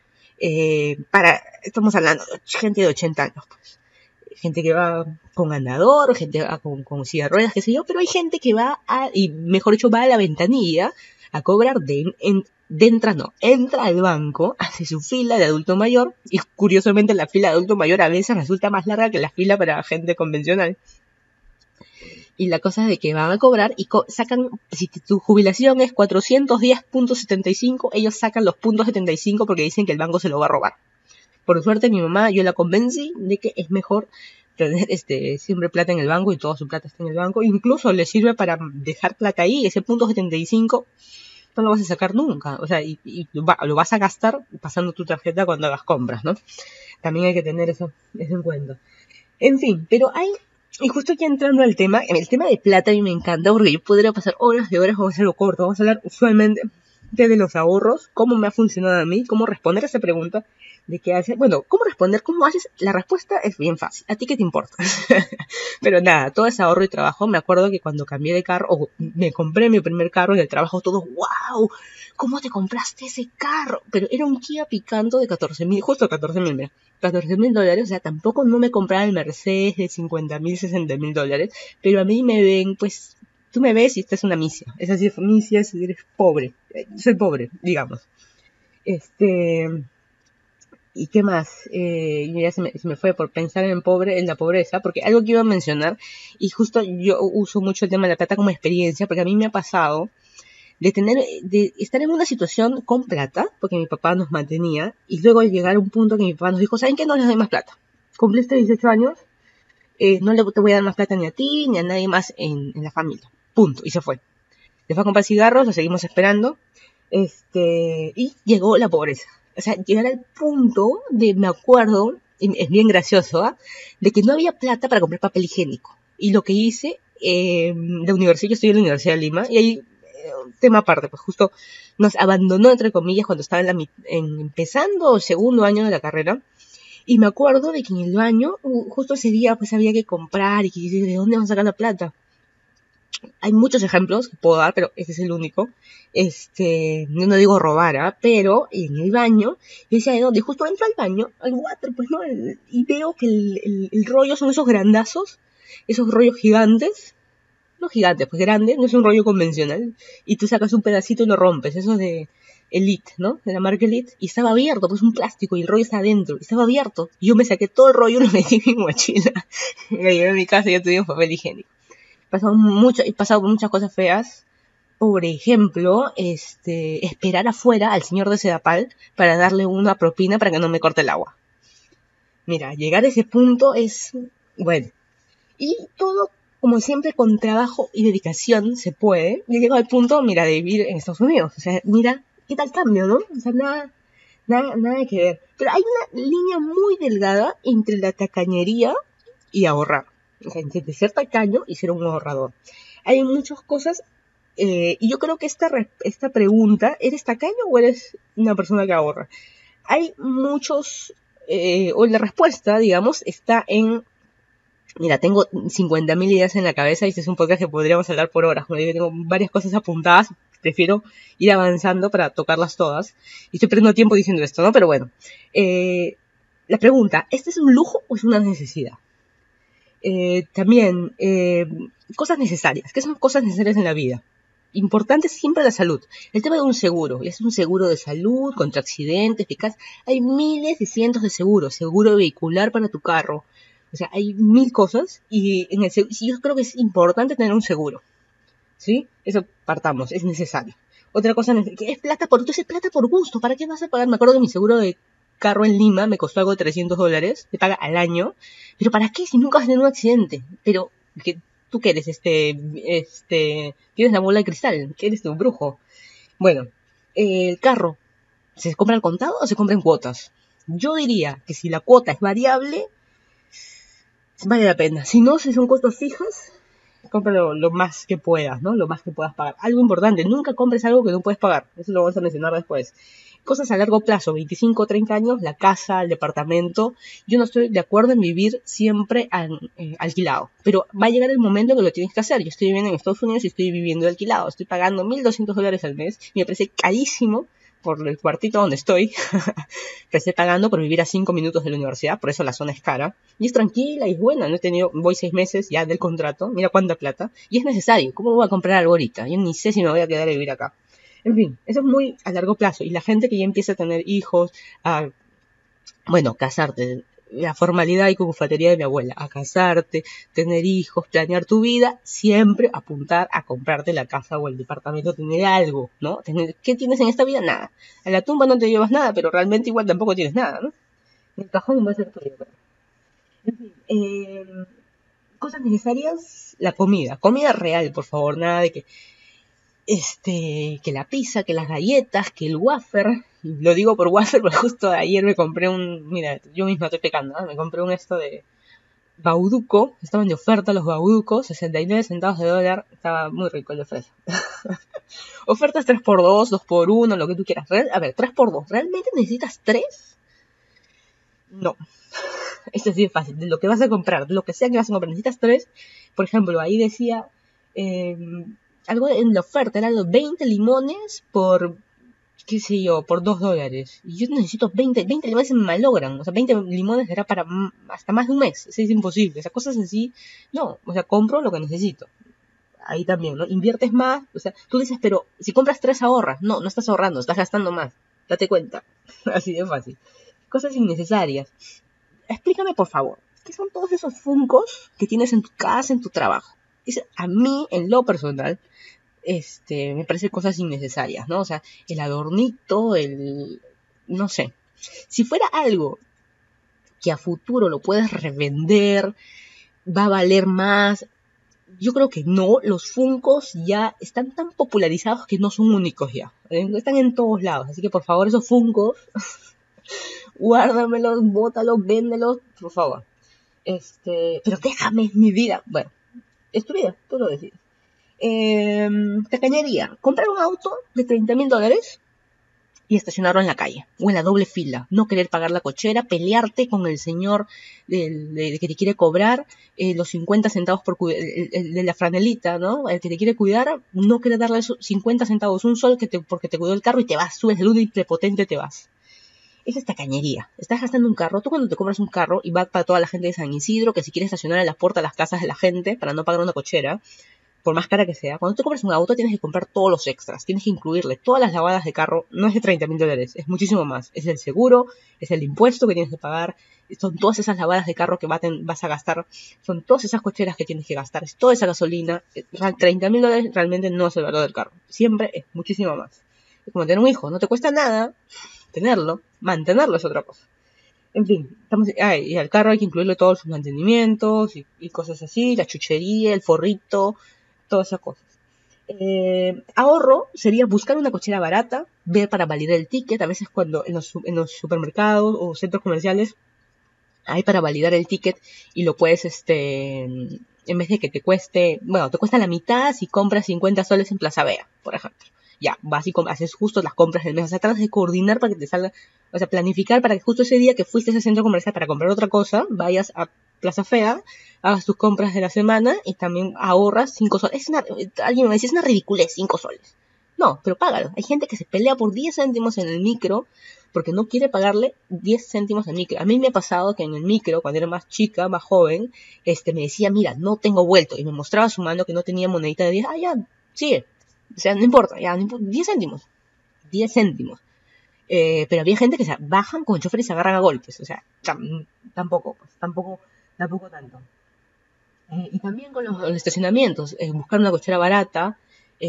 Estamos hablando de gente de 80 años, pues. Gente que va con andador, gente que va con silla de ruedas, qué sé yo, pero hay gente que va va a la ventanilla a cobrar entra al banco, hace su fila de adulto mayor, y curiosamente la fila de adulto mayor a veces resulta más larga que la fila para gente convencional. Y la cosa es de que van a cobrar y sacan, si tu jubilación es 410.75, ellos sacan los .75 porque dicen que el banco se lo va a robar. Por suerte mi mamá, yo la convencí de que es mejor tener siempre plata en el banco y toda su plata está en el banco. Incluso le sirve para dejar plata ahí, ese .75 no lo vas a sacar nunca. O sea, lo vas a gastar pasando tu tarjeta cuando hagas compras, ¿no? También hay que tener eso en cuenta. En fin, pero y justo ya entrando al tema, el tema de plata a mí me encanta porque yo podría pasar horas de horas, vamos a hacerlo corto, vamos a hablar usualmente de los ahorros, cómo me ha funcionado a mí, cómo responder a esa pregunta de qué hacer. Bueno, cómo responder, cómo haces, la respuesta es bien fácil, ¿a ti qué te importa? Pero nada, todo ese ahorro y trabajo, me acuerdo que cuando cambié de carro, o me compré mi primer carro en el trabajo, todos, wow, ¿cómo te compraste ese carro? Pero era un Kia Picanto de 14,000, justo 14,000, mira, $14,000, o sea, tampoco no me compraba el Mercedes de 50,000, $60,000, pero a mí me ven, pues, tú me ves y esta es una misia. Es así, misia si eres pobre. Soy pobre, digamos. ¿Y qué más? Ya se me fue por pensar en la pobreza, porque algo que iba a mencionar, y justo yo uso mucho el tema de la plata como experiencia, porque a mí me ha pasado de estar en una situación con plata, porque mi papá nos mantenía, y luego llegar a un punto que mi papá nos dijo: ¿saben qué? No les doy más plata. Cumpliste 18 años, no te voy a dar más plata ni a ti, ni a nadie más en la familia. Punto. Y se fue. Le fue a comprar cigarros, lo seguimos esperando, y llegó la pobreza. O sea, llegar al punto me acuerdo, y es bien gracioso, de que no había plata para comprar papel higiénico. Y lo que hice, yo estoy en la Universidad de Lima, y ahí, tema aparte, pues justo nos abandonó, entre comillas, cuando estaba empezando el segundo año de la carrera, Y me acuerdo de que en el baño, justo ese día pues había que comprar y que de dónde van a sacar la plata. Hay muchos ejemplos que puedo dar, pero ese es el único. No digo robar, ¿ah? Pero en el baño, yo decía, ¿de dónde? Justo entro al baño, al water, pues, ¿no? Y veo que el rollo son esos grandazos, esos rollos gigantes. No gigantes, pues grandes, no es un rollo convencional. Y tú sacas un pedacito y lo rompes, esos de Elite, ¿no? De la marca Elite. Y estaba abierto, pues un plástico y el rollo está adentro. Y estaba abierto. Y yo me saqué todo el rollo y lo metí en mi mochila. Y me llevé a mi casa y ya tuve un papel higiénico. He pasado por muchas cosas feas. Por ejemplo, esperar afuera al señor de Sedapal para darle una propina para que no me corte el agua. Mira, llegar a ese punto es, bueno, y todo, como siempre, con trabajo y dedicación se puede. Yo llego al punto, mira, de vivir en Estados Unidos. O sea, mira, qué tal cambio, ¿no? O sea, nada que ver. Pero hay una línea muy delgada entre la tacañería y ahorrar. O sea, entre ser tacaño y ser un ahorrador. Hay muchas cosas, y yo creo que esta pregunta, ¿eres tacaño o eres una persona que ahorra? Hay muchos, o la respuesta, digamos, está en... Mira, tengo 50.000 ideas en la cabeza y este es un podcast que podríamos hablar por horas. Como digo, tengo varias cosas apuntadas, prefiero ir avanzando para tocarlas todas. Y estoy perdiendo tiempo diciendo esto, ¿no? Pero bueno, la pregunta, ¿este es un lujo o es una necesidad? También, cosas necesarias. ¿Qué son cosas necesarias en la vida? Importante siempre la salud. El tema de un seguro, es un seguro de salud contra accidentes, eficaz. Hay miles y cientos de seguros. Seguro vehicular para tu carro. O sea, hay mil cosas y yo creo que es importante tener un seguro. ¿Sí? Eso partamos, es necesario. Otra cosa que es plata entonces plata por gusto. ¿Para qué vas a pagar? Me acuerdo que mi seguro de carro en Lima me costó algo de $300. Se paga al año. ¿Pero para qué si nunca vas a tener un accidente? Pero, ¿tú qué eres? Tienes la bola de cristal. ¿Qué eres tú, un brujo? Bueno, el carro, ¿se compra al contado o se compra en cuotas? Yo diría que si la cuota es variable, vale la pena. Si no, si son costos fijos, cómpralo lo más que puedas, ¿no? Lo más que puedas pagar. Algo importante, nunca compres algo que no puedes pagar. Eso lo vamos a mencionar después. Cosas a largo plazo, 25 o 30 años, la casa, el departamento. Yo no estoy de acuerdo en vivir siempre alquilado. Pero va a llegar el momento que lo tienes que hacer. Yo estoy viviendo en Estados Unidos y estoy viviendo de alquilado. Estoy pagando $1,200 al mes. Y me parece carísimo por el cuartito donde estoy, que estoy pagando por vivir a 5 minutos de la universidad, por eso la zona es cara, y es tranquila y es buena, voy 6 meses ya del contrato, mira cuánta plata, y es necesario, ¿cómo voy a comprar algo ahorita? Yo ni sé si me voy a quedar a vivir acá. En fin, eso es muy a largo plazo, y la gente que ya empieza a tener hijos, casarte, la formalidad y cucufatería de mi abuela, a casarte, tener hijos, planear tu vida, siempre apuntar a comprarte la casa o el departamento, tener algo, ¿no? ¿Qué tienes en esta vida? Nada. A la tumba no te llevas nada, pero realmente igual tampoco tienes nada, ¿no? El cajón va a ser tuyo. En fin, cosas necesarias, la comida real, por favor, nada de que la pizza, que las galletas, que el wafer. Lo digo por wafer porque justo ayer me compré mira, yo misma estoy pecando, ¿eh? Me compré un de Bauduco, estaban de oferta los Bauducos, 69 centavos de dólar, estaba muy rico el de fresa. Ofertas 3x2, 2x1, lo que tú quieras. A ver, 3x2, ¿realmente necesitas 3? No. Esto sí es fácil, de lo que vas a comprar, de lo que sea que vas a comprar, necesitas 3. Por ejemplo, ahí decía... algo en la oferta, eran los 20 limones por, qué sé yo, por $2. Y yo necesito 20 limones se me malogran. O sea, 20 limones era para hasta más de un mes. Eso es imposible. O sea, cosas así, no. O sea, compro lo que necesito. Ahí también, ¿no? Inviertes más. O sea, tú dices, pero si compras 3 ahorras. No, no estás ahorrando, estás gastando más. Date cuenta. Así de fácil. Cosas innecesarias. Explícame, por favor, ¿qué son todos esos funcos que tienes en tu casa, en tu trabajo? A mí, en lo personal, me parecen cosas innecesarias, ¿no? O sea, el adornito, no sé. Si fuera algo que a futuro lo puedes revender, va a valer más, yo creo que no. Los Funkos ya están tan popularizados que no son únicos ya. Están en todos lados, así que por favor esos Funkos, guárdamelos, bótalos, véndelos, por favor. Pero déjame mi vida. Bueno, es tu vida, tú lo decides. Tacañería. Comprar un auto de $30,000 y estacionarlo en la calle o en la doble fila, no querer pagar la cochera, pelearte con el señor que te quiere cobrar los 50 centavos el de la franelita, ¿no? El que te quiere cuidar, no querer darle esos 50 centavos, un sol porque te cuidó el carro y te vas, subes el uno y prepotente te vas. Es esta cañería. Estás gastando un carro. Tú cuando te compras un carro y va para toda la gente de San Isidro, que si quieres estacionar en las puertas de las casas de la gente para no pagar una cochera, por más cara que sea, cuando te compras un auto tienes que comprar todos los extras, tienes que incluirle todas las lavadas de carro, no es de $30,000, es muchísimo más, es el seguro, es el impuesto que tienes que pagar, son todas esas lavadas de carro que vas a gastar, son todas esas cocheras que tienes que gastar, es toda esa gasolina, $30,000 realmente no es el valor del carro, siempre es muchísimo más. Es como tener un hijo, no te cuesta nada tenerlo, mantenerlo es otra cosa. En fin, y al carro hay que incluirle todos sus mantenimientos y cosas así, la chuchería, el forrito, todas esas cosas. Ahorro sería buscar una cochera barata, ver para validar el ticket. A veces cuando en los supermercados o centros comerciales hay para validar el ticket y lo puedes, en vez de que te cuesta la mitad si compras 50 soles en Plaza Vea, por ejemplo. Ya, vas y haces justo las compras del mes. O sea, tratas de coordinar para que te salga, o sea, planificar para que justo ese día que fuiste a ese centro comercial para comprar otra cosa, vayas a Plaza Fea, hagas tus compras de la semana y también ahorras 5 soles. Alguien me decía, es una ridiculez, 5 soles. No, pero págalo. Hay gente que se pelea por 10 céntimos en el micro porque no quiere pagarle 10 céntimos al micro. A mí me ha pasado que en el micro, cuando era más chica, más joven, me decía, mira, no tengo vuelto. Y me mostraba su mano que no tenía monedita de 10. Ah, ya, sigue. O sea, no importa, ya, no importa, 10 céntimos. 10 céntimos. Pero había gente que se bajan con el chofer y se agarran a golpes. O sea, tampoco tanto. Y también con los estacionamientos, buscar una cochera barata,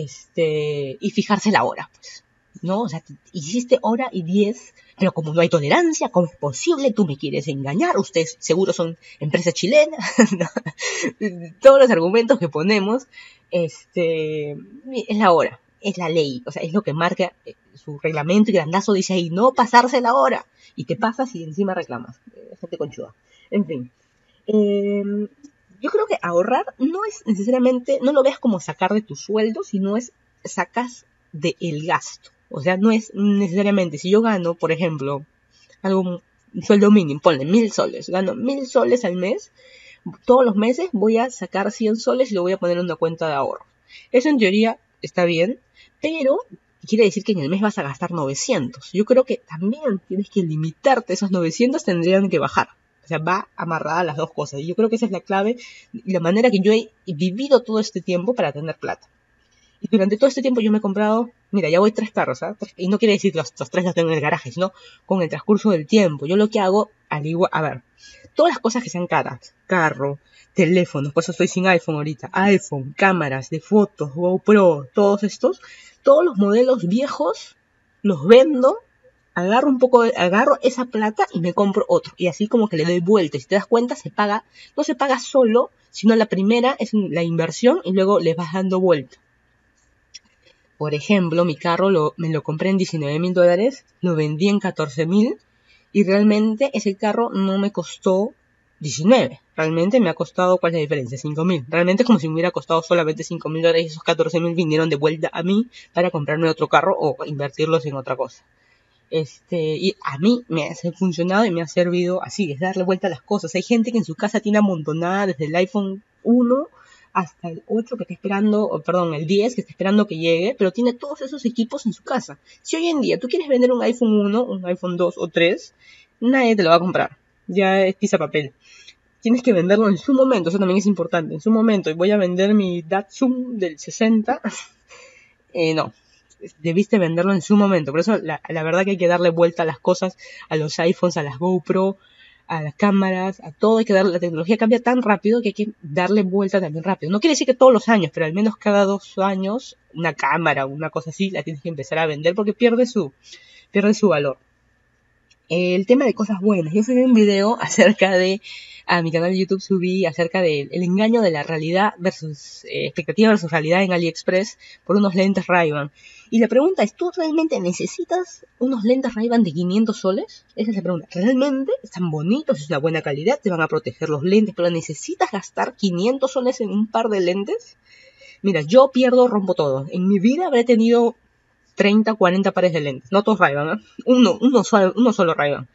y fijarse la hora, pues, ¿no? O sea, hiciste hora y 10, pero como no hay tolerancia, ¿cómo es posible? Tú me quieres engañar, ustedes seguro son empresas chilenas, ¿no? Todos los argumentos que ponemos, es la hora, es la ley, o sea, es lo que marca su reglamento y grandazo dice ahí, no pasarse la hora, y te pasas y encima reclamas, gente conchuda. En fin, yo creo que ahorrar no es necesariamente, no lo veas como sacar de tu sueldo, sino es sacas del gasto. O sea, no es necesariamente, si yo gano, por ejemplo, un sueldo mínimo, ponle 1,000 soles, gano 1,000 soles al mes, todos los meses voy a sacar 100 soles y lo voy a poner en una cuenta de ahorro. Eso en teoría está bien, pero quiere decir que en el mes vas a gastar 900. Yo creo que también tienes que limitarte, esos 900 tendrían que bajar. O sea, va amarrada a las dos cosas. Y yo creo que esa es la clave y la manera que yo he vivido todo este tiempo para tener plata. Y durante todo este tiempo yo me he comprado, mira, ya voy 3 carros, ¿ah? Y no quiere decir que los 3 los tengo en el garaje, sino con el transcurso del tiempo. Yo lo que hago, a ver, todas las cosas que sean caras, carro, teléfonos, por eso estoy sin iPhone ahorita, iPhone, cámaras de fotos, GoPro, todos los modelos viejos, los vendo, agarro esa plata y me compro otro. Y así como que le doy vuelta. Y si te das cuenta, no se paga solo, sino la primera es la inversión y luego le vas dando vuelta. Por ejemplo, mi carro me lo compré en $19,000, lo vendí en 14,000 y realmente ese carro no me costó 19. Realmente me ha costado, ¿cuál es la diferencia? 5,000. Realmente es como si me hubiera costado solamente $5,000 y esos 14,000 vinieron de vuelta a mí para comprarme otro carro o invertirlos en otra cosa. Y a mí me ha funcionado y me ha servido así, es darle vuelta a las cosas. Hay gente que en su casa tiene amontonada desde el iPhone 1 hasta el 8 que está esperando, el 10 que está esperando que llegue, pero tiene todos esos equipos en su casa. Si hoy en día tú quieres vender un iPhone 1, un iPhone 2 o 3, nadie te lo va a comprar. Ya es pisapapel. Tienes que venderlo en su momento, eso también es importante. En su momento, y voy a vender mi Datsun del 60, no. Debiste venderlo en su momento. Por eso la verdad que hay que darle vuelta a las cosas, a los iPhones, a las GoPro, a las cámaras, a todo. La tecnología cambia tan rápido que hay que darle vuelta también rápido. No quiere decir que todos los años, pero al menos cada 2 años una cámara o una cosa así la tienes que empezar a vender porque pierde su valor. El tema de cosas buenas. Yo subí un video a mi canal de YouTube subí acerca del engaño de la realidad versus expectativa versus realidad en AliExpress por unos lentes Ray-Ban. Y la pregunta es, ¿tú realmente necesitas unos lentes Ray-Ban de 500 soles? Esa es la pregunta. ¿Realmente están bonitos? ¿Es una buena calidad? ¿Te van a proteger los lentes? ¿Pero necesitas gastar 500 soles en un par de lentes? Mira, yo rompo todo. En mi vida habré tenido 30, 40 pares de lentes. No todos Ray-Ban, ¿eh? Uno solo Ray-Ban.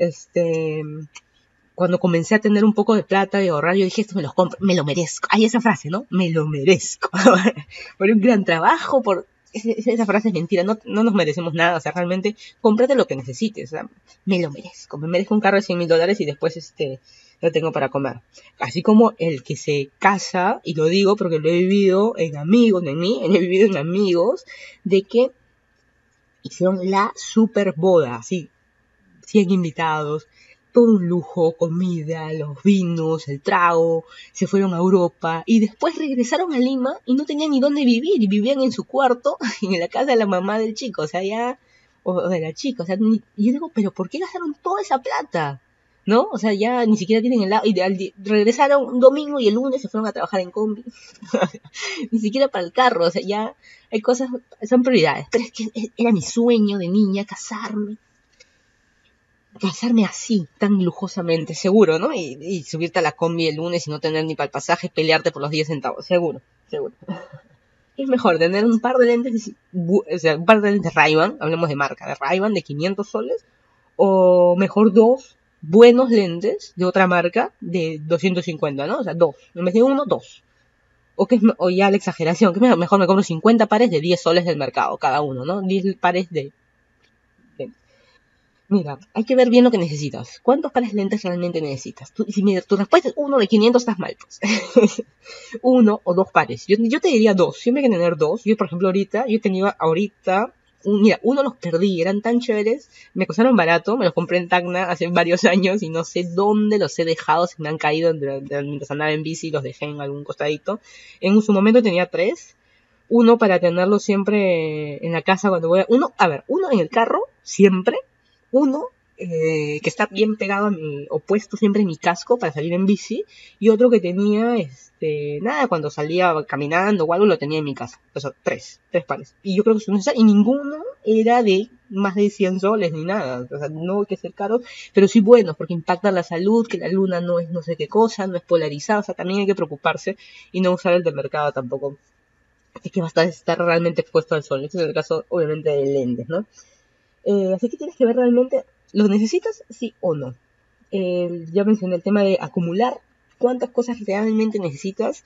Cuando comencé a tener un poco de plata, de ahorrar, yo dije, esto me los compro, me lo merezco. Hay esa frase, ¿no? Me lo merezco. Por un gran trabajo, esa frase es mentira, no nos merecemos nada, o sea, realmente cómprate lo que necesites, o sea, me lo merezco, me merezco un carro de $100,000 y después lo tengo para comer. Así como el que se casa, y lo digo porque lo he vivido en amigos, he vivido en amigos, de que hicieron la super boda, así, 100 invitados, todo un lujo, comida, los vinos, el trago, se fueron a Europa y después regresaron a Lima y no tenían ni dónde vivir y vivían en su cuarto en la casa de la mamá del chico, o sea, o de la chica, o sea, y yo digo, pero ¿por qué gastaron toda esa plata? ¿No? O sea, ya ni siquiera tienen el lado, y regresaron un domingo y el lunes se fueron a trabajar en combi, ni siquiera para el carro, o sea, ya hay cosas, son prioridades, pero es que era mi sueño de niña casarme así, tan lujosamente, seguro, ¿no? Y subirte a la combi el lunes y no tener ni para el pasaje, pelearte por los 10 centavos, seguro. Es mejor tener un par de lentes, o sea, un par de lentes Ray-Ban, hablemos de marca, de Ray-Ban de 500 soles, o mejor dos buenos lentes de otra marca de 250, ¿no? O sea, dos, en vez de uno, dos. O ya la exageración, que mejor me compro 50 pares de 10 soles del mercado, cada uno, ¿no? 10 pares de... Mira, hay que ver bien lo que necesitas. ¿Cuántos pares de lentes realmente necesitas? Si tu respuesta es uno de 500, estás mal, pues. Uno o dos pares. Yo te diría dos. Siempre hay que tener dos. Yo, por ejemplo, mira, uno los perdí. Eran tan chéveres. Me costaron barato. Me los compré en Tacna hace varios años y no sé dónde los he dejado. Se me han caído mientras andaba en bici y los dejé en algún costadito. En su momento tenía tres. Uno para tenerlo siempre en la casa cuando voy uno en el carro, siempre. Uno que está bien pegado o puesto siempre en mi casco para salir en bici, y otro que tenía, cuando salía caminando o algo lo tenía en mi casa. O sea, tres pares. Y yo creo que son necesarios, y ninguno era de más de 100 soles ni nada. O sea, no hay que ser caros, pero sí buenos, porque impactan la salud, que la luna no es no sé qué cosa, no es polarizada, o sea, también hay que preocuparse y no usar el de mercado tampoco. Así que basta estar realmente expuesto al sol. Este es el caso, obviamente, de lentes, ¿no? Así que tienes que ver realmente, ¿lo necesitas? Sí o no. Ya mencioné el tema de acumular cuántas cosas realmente necesitas.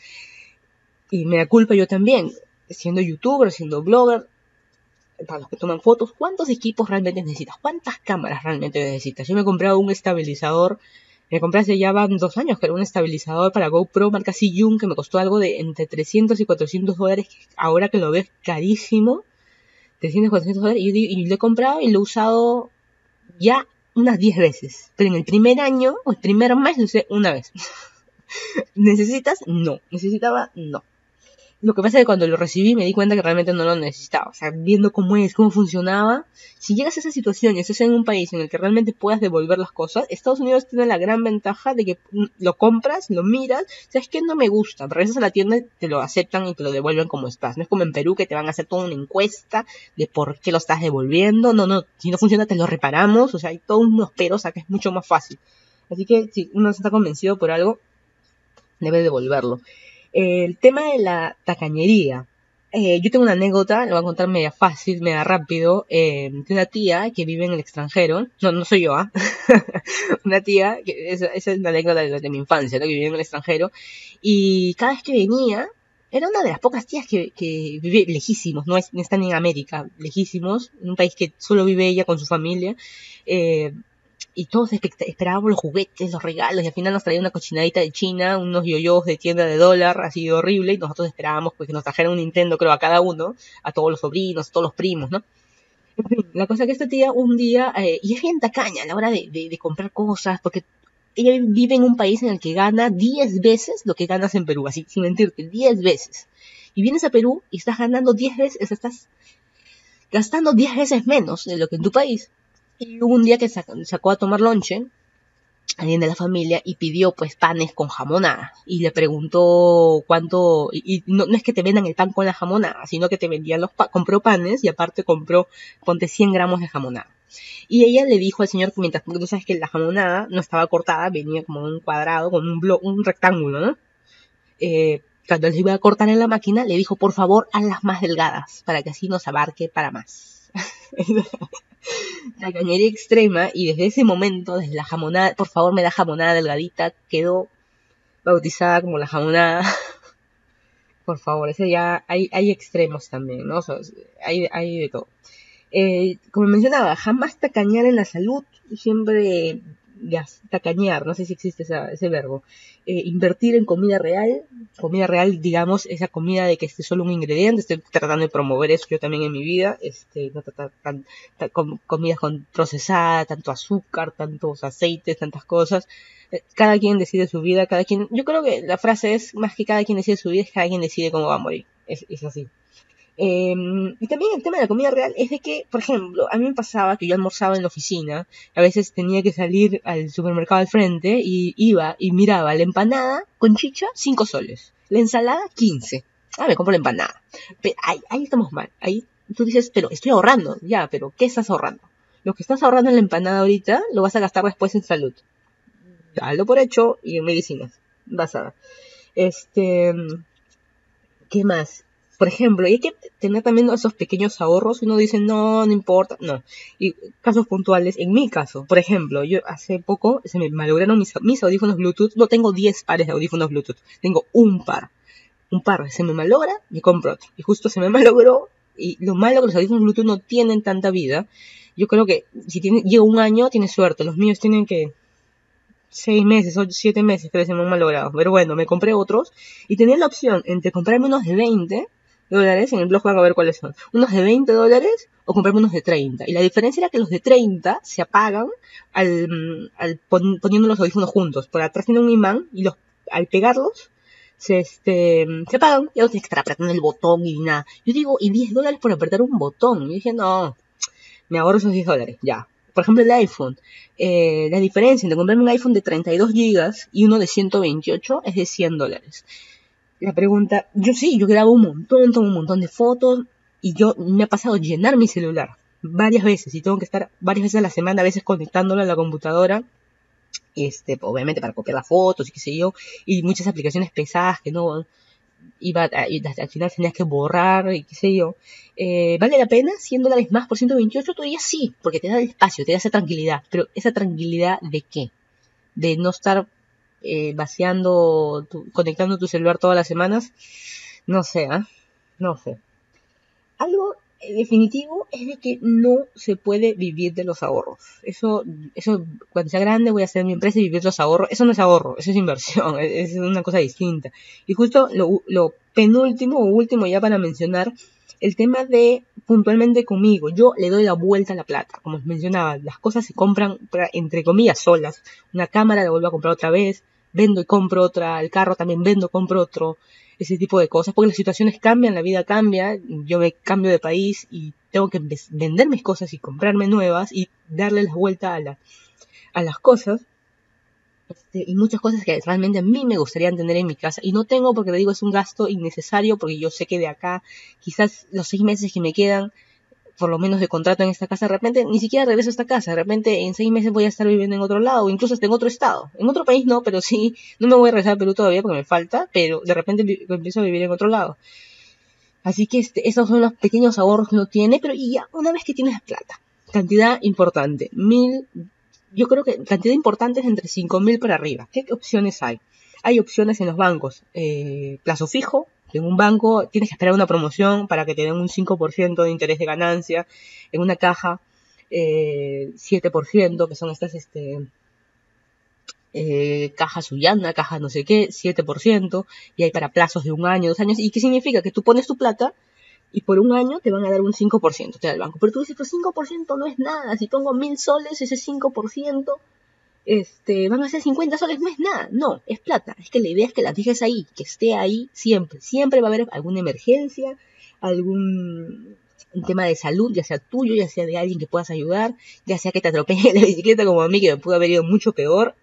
Y me da culpa yo también, siendo youtuber, siendo blogger, para los que toman fotos, ¿cuántos equipos realmente necesitas? ¿Cuántas cámaras realmente necesitas? Yo me he comprado un estabilizador, me compré hace ya van 2 años, que era un estabilizador para GoPro marca Zhiyun, que me costó algo de entre $300 y $400, que ahora que lo ves carísimo, $300, $400, y lo he comprado y lo he usado ya unas 10 veces. Pero en el primer año, o el primer mes, lo usé una vez. ¿Necesitas? No. ¿Necesitaba? No. Lo que pasa es que cuando lo recibí me di cuenta que realmente no lo necesitaba. O sea, viendo cómo funcionaba. Si llegas a esa situación y estás en un país en el que realmente puedas devolver las cosas, Estados Unidos tiene la gran ventaja de que lo compras, lo miras, ¿sabes qué? No me gusta. Regresas a la tienda y te lo aceptan y te lo devuelven como estás. No es como en Perú que te van a hacer toda una encuesta de por qué lo estás devolviendo. No, si no funciona te lo reparamos. O sea, hay todos unos peros, acá es mucho más fácil. Así que si uno está convencido por algo, debe devolverlo. El tema de la tacañería. Yo tengo una anécdota, lo voy a contar media fácil, media rápido, de una tía que vive en el extranjero. No soy yo, una tía, esa es una anécdota de mi infancia, ¿no? Que vivía en el extranjero. Y cada vez que venía, era una de las pocas tías que vive lejísimos, no están en América, lejísimos, en un país que solo vive ella con su familia. Y todos esperábamos los juguetes, los regalos, y al final nos traía una cochinadita de China, unos yoyos de tienda de dólar, así horrible, y nosotros esperábamos pues que nos trajeran un Nintendo, creo, a cada uno, a todos los sobrinos, a todos los primos, ¿no? En fin, la cosa que esta tía un día, y es bien tacaña a la hora de comprar cosas, porque ella vive en un país en el que gana 10 veces lo que ganas en Perú, así, sin mentirte, 10 veces. Y vienes a Perú y estás ganando 10 veces, estás gastando 10 veces menos de lo que en tu país. Y hubo un día que sacó a tomar lonche alguien de la familia y pidió pues panes con jamonada. Y le preguntó cuánto, y no es que te vendan el pan con la jamonada, sino que te vendían compró panes y aparte compró, ponte 100 gramos de jamonada. Y ella le dijo al señor, porque tú sabes que la jamonada no estaba cortada, venía como un cuadrado, con un rectángulo, ¿no? Cuando les iba a cortar en la máquina, le dijo, por favor, hazlas más delgadas, para que así nos abarque para más. La cañería extrema, y desde ese momento, desde la jamonada, por favor me da jamonada delgadita, quedó bautizada como la jamonada. Por favor, ese ya hay extremos también, ¿no? O sea, hay de todo. Como mencionaba, jamás tacañar en la salud, siempre tacañar, no sé si existe ese verbo. Invertir en comida real, digamos, esa comida de que esté solo un ingrediente, estoy tratando de promover eso yo también en mi vida, no tratar comidas con procesada, tanto azúcar, tantos aceites, tantas cosas. Cada quien decide su vida, yo creo que la frase es, más que cada quien decide su vida, es cada quien decide cómo va a morir, es así. Y también el tema de la comida real es de que, por ejemplo, a mí me pasaba que yo almorzaba en la oficina, a veces tenía que salir al supermercado al frente y iba y miraba la empanada con chicha, 5 soles, la ensalada, 15. Me compro la empanada. Pero ahí estamos mal, ahí tú dices, pero estoy ahorrando, ya, pero ¿qué estás ahorrando? Lo que estás ahorrando en la empanada ahorita lo vas a gastar después en salud. Dalo por hecho y en medicinas, vas a ver. ¿Qué más? Por ejemplo, hay que tener también esos pequeños ahorros. Uno dice, no importa, no. Y casos puntuales, en mi caso, por ejemplo, yo hace poco se me malograron mis audífonos Bluetooth. No tengo 10 pares de audífonos Bluetooth, tengo un par. Se me malogra, me compro otro. Y justo se me malogró. Y lo malo que los audífonos Bluetooth no tienen tanta vida. Yo creo que si llega un año, tienes suerte. Los míos tienen que 6 meses, 7 meses que se me han malogrado. Pero bueno, me compré otros y tenía la opción entre comprarme unos de $20, en el blog van a ver cuáles son, unos de $20 o comprarme unos de 30. Y la diferencia era que los de 30 se apagan poniendo los audífonos juntos. Por atrás tiene un imán y al pegarlos se apagan. Ya no tienes que estar apretando el botón y nada. Yo digo, y $10 por apretar un botón. Y dije, no, me ahorro esos $10, ya. Por ejemplo, el iPhone. La diferencia entre comprarme un iPhone de 32 GB y uno de 128 es de $100. La pregunta, yo grabo tomo un montón de fotos y me ha pasado llenar mi celular varias veces y tengo que estar varias veces a la semana, a veces conectándolo a la computadora, obviamente para copiar las fotos y qué sé yo, y muchas aplicaciones pesadas que no al final tenías que borrar y qué sé yo. ¿Vale la pena? $100 más por 128, todavía sí, porque te da el espacio, te da esa tranquilidad. Pero ¿esa tranquilidad de qué? De no estar conectando tu celular todas las semanas. No sé, no sé. Algo definitivo es de que no se puede vivir de los ahorros. Eso cuando sea grande voy a hacer mi empresa y vivir de los ahorros. Eso no es ahorro, eso es inversión, es una cosa distinta. Y justo lo penúltimo o último ya para mencionar, el tema de puntualmente conmigo. Yo le doy la vuelta a la plata. Como os mencionaba, las cosas se compran entre comillas solas. Una cámara la vuelvo a comprar otra vez, vendo y compro otra, el carro también vendo, compro otro. Ese tipo de cosas, porque las situaciones cambian, la vida cambia, yo me cambio de país y tengo que vender mis cosas y comprarme nuevas y darle la vuelta a las cosas, y muchas cosas que realmente a mí me gustaría tener en mi casa y no tengo porque te digo es un gasto innecesario porque yo sé que de acá quizás los 6 meses que me quedan por lo menos de contrato en esta casa, de repente ni siquiera regreso a esta casa, de repente en 6 meses voy a estar viviendo en otro lado, o incluso hasta en otro estado, en otro país no, pero sí, no me voy a regresar a Perú todavía porque me falta, pero de repente empiezo a vivir en otro lado. Así que esos son los pequeños ahorros que uno tiene, pero y ya, una vez que tienes plata, cantidad importante, yo creo que cantidad importante es entre 5.000 para arriba. ¿Qué opciones hay? Hay opciones en los bancos, plazo fijo. En un banco tienes que esperar una promoción para que te den un 5% de interés de ganancia. En una caja, 7%, que son estas caja Sullana, caja no sé qué, 7%. Y hay para plazos de 1 año, 2 años. ¿Y qué significa? Que tú pones tu plata y por 1 año te van a dar un 5%, te da el banco. Pero tú dices, pero 5% no es nada. Si pongo 1.000 soles, ese 5%... van a ser 50 soles, no es nada, no, es plata, es que la idea es que la dejes ahí, que esté ahí siempre va a haber alguna emergencia, algún tema de salud, ya sea tuyo, ya sea de alguien que puedas ayudar, ya sea que te atropelle la bicicleta como a mí, que me pudo haber ido mucho peor,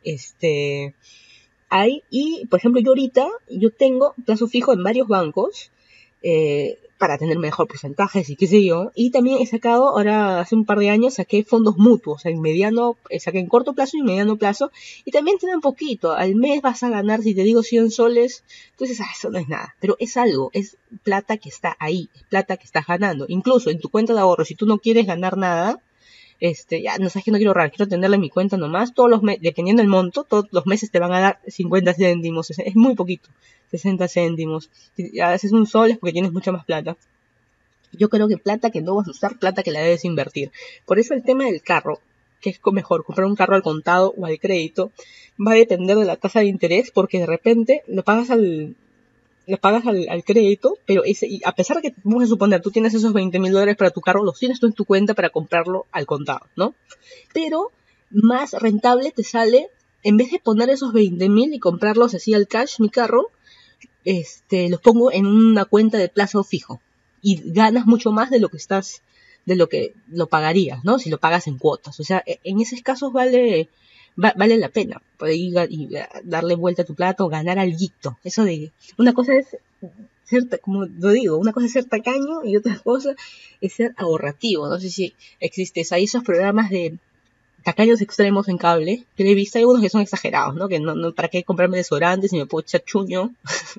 y por ejemplo yo ahorita, yo tengo plazo fijo en varios bancos, para tener mejor porcentajes y qué sé yo. Y también he sacado, ahora hace un par de años, saqué fondos mutuos, saqué en corto plazo y mediano plazo, y también te dan poquito. Al mes vas a ganar, si te digo 100 soles, entonces eso no es nada, pero es algo, es plata que está ahí, es plata que estás ganando. Incluso en tu cuenta de ahorro, si tú no quieres ganar nada, ya no sabes que no quiero ahorrar, quiero tenerla en mi cuenta nomás, todos los meses, dependiendo del monto, todos los meses te van a dar 50 céntimos, es muy poquito, 60 céntimos, si haces un sol es porque tienes mucha más plata. Yo creo que plata que no vas a usar, plata que la debes invertir. Por eso el tema del carro, que es mejor comprar un carro al contado o al crédito, va a depender de la tasa de interés, porque de repente lo pagas al crédito, pero y a pesar de que, vamos a suponer, tú tienes esos $20,000 para tu carro, los tienes tú en tu cuenta para comprarlo al contado, ¿no? Pero más rentable te sale, en vez de poner esos 20,000 y comprarlos así al cash, mi carro, los pongo en una cuenta de plazo fijo. Y ganas mucho más de lo que lo pagarías, ¿no? Si lo pagas en cuotas. O sea, en esos casos vale la pena poder ir y darle vuelta a tu plato, ganar alguito. Eso de, una cosa es ser, como lo digo, una cosa es ser tacaño y otra cosa es ser ahorrativo. No sé si existe eso. Hay esos programas de tacaños extremos en cable, que he visto, hay unos que son exagerados, ¿no? Que no, ¿para qué comprarme desodorantes si me puedo echar chuño?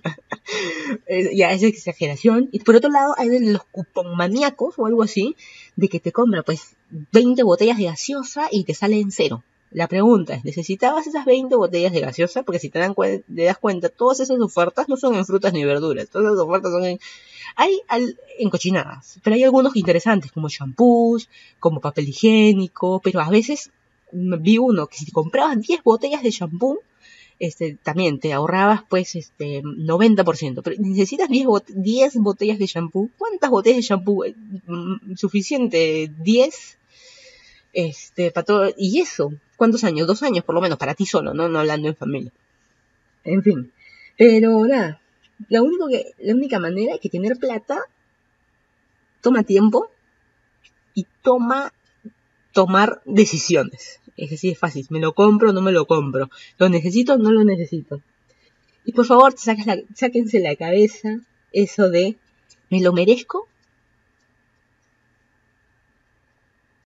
Ya es exageración. Y por otro lado hay de los cupón maníacos o algo así, de que te compra pues 20 botellas de gaseosa y te sale en cero. La pregunta es, ¿necesitabas esas 20 botellas de gaseosa? Porque si te das cuenta, todas esas ofertas no son en frutas ni verduras, todas las ofertas son en cochinadas, pero hay algunos interesantes como shampoos, como papel higiénico, pero a veces vi uno que si comprabas 10 botellas de shampoo, también te ahorrabas pues 90%, pero necesitas 10 botellas de shampoo. ¿Cuántas botellas de shampoo? Suficiente, 10 para todo, y eso, ¿cuántos años? 2 años por lo menos, para ti solo, no hablando en familia. En fin, pero nada, la única manera es que tener plata toma tiempo y tomar decisiones. Es así, es fácil. ¿Me lo compro o no me lo compro? ¿Lo necesito o no lo necesito? Y por favor, sáquense la cabeza eso de ¿me lo merezco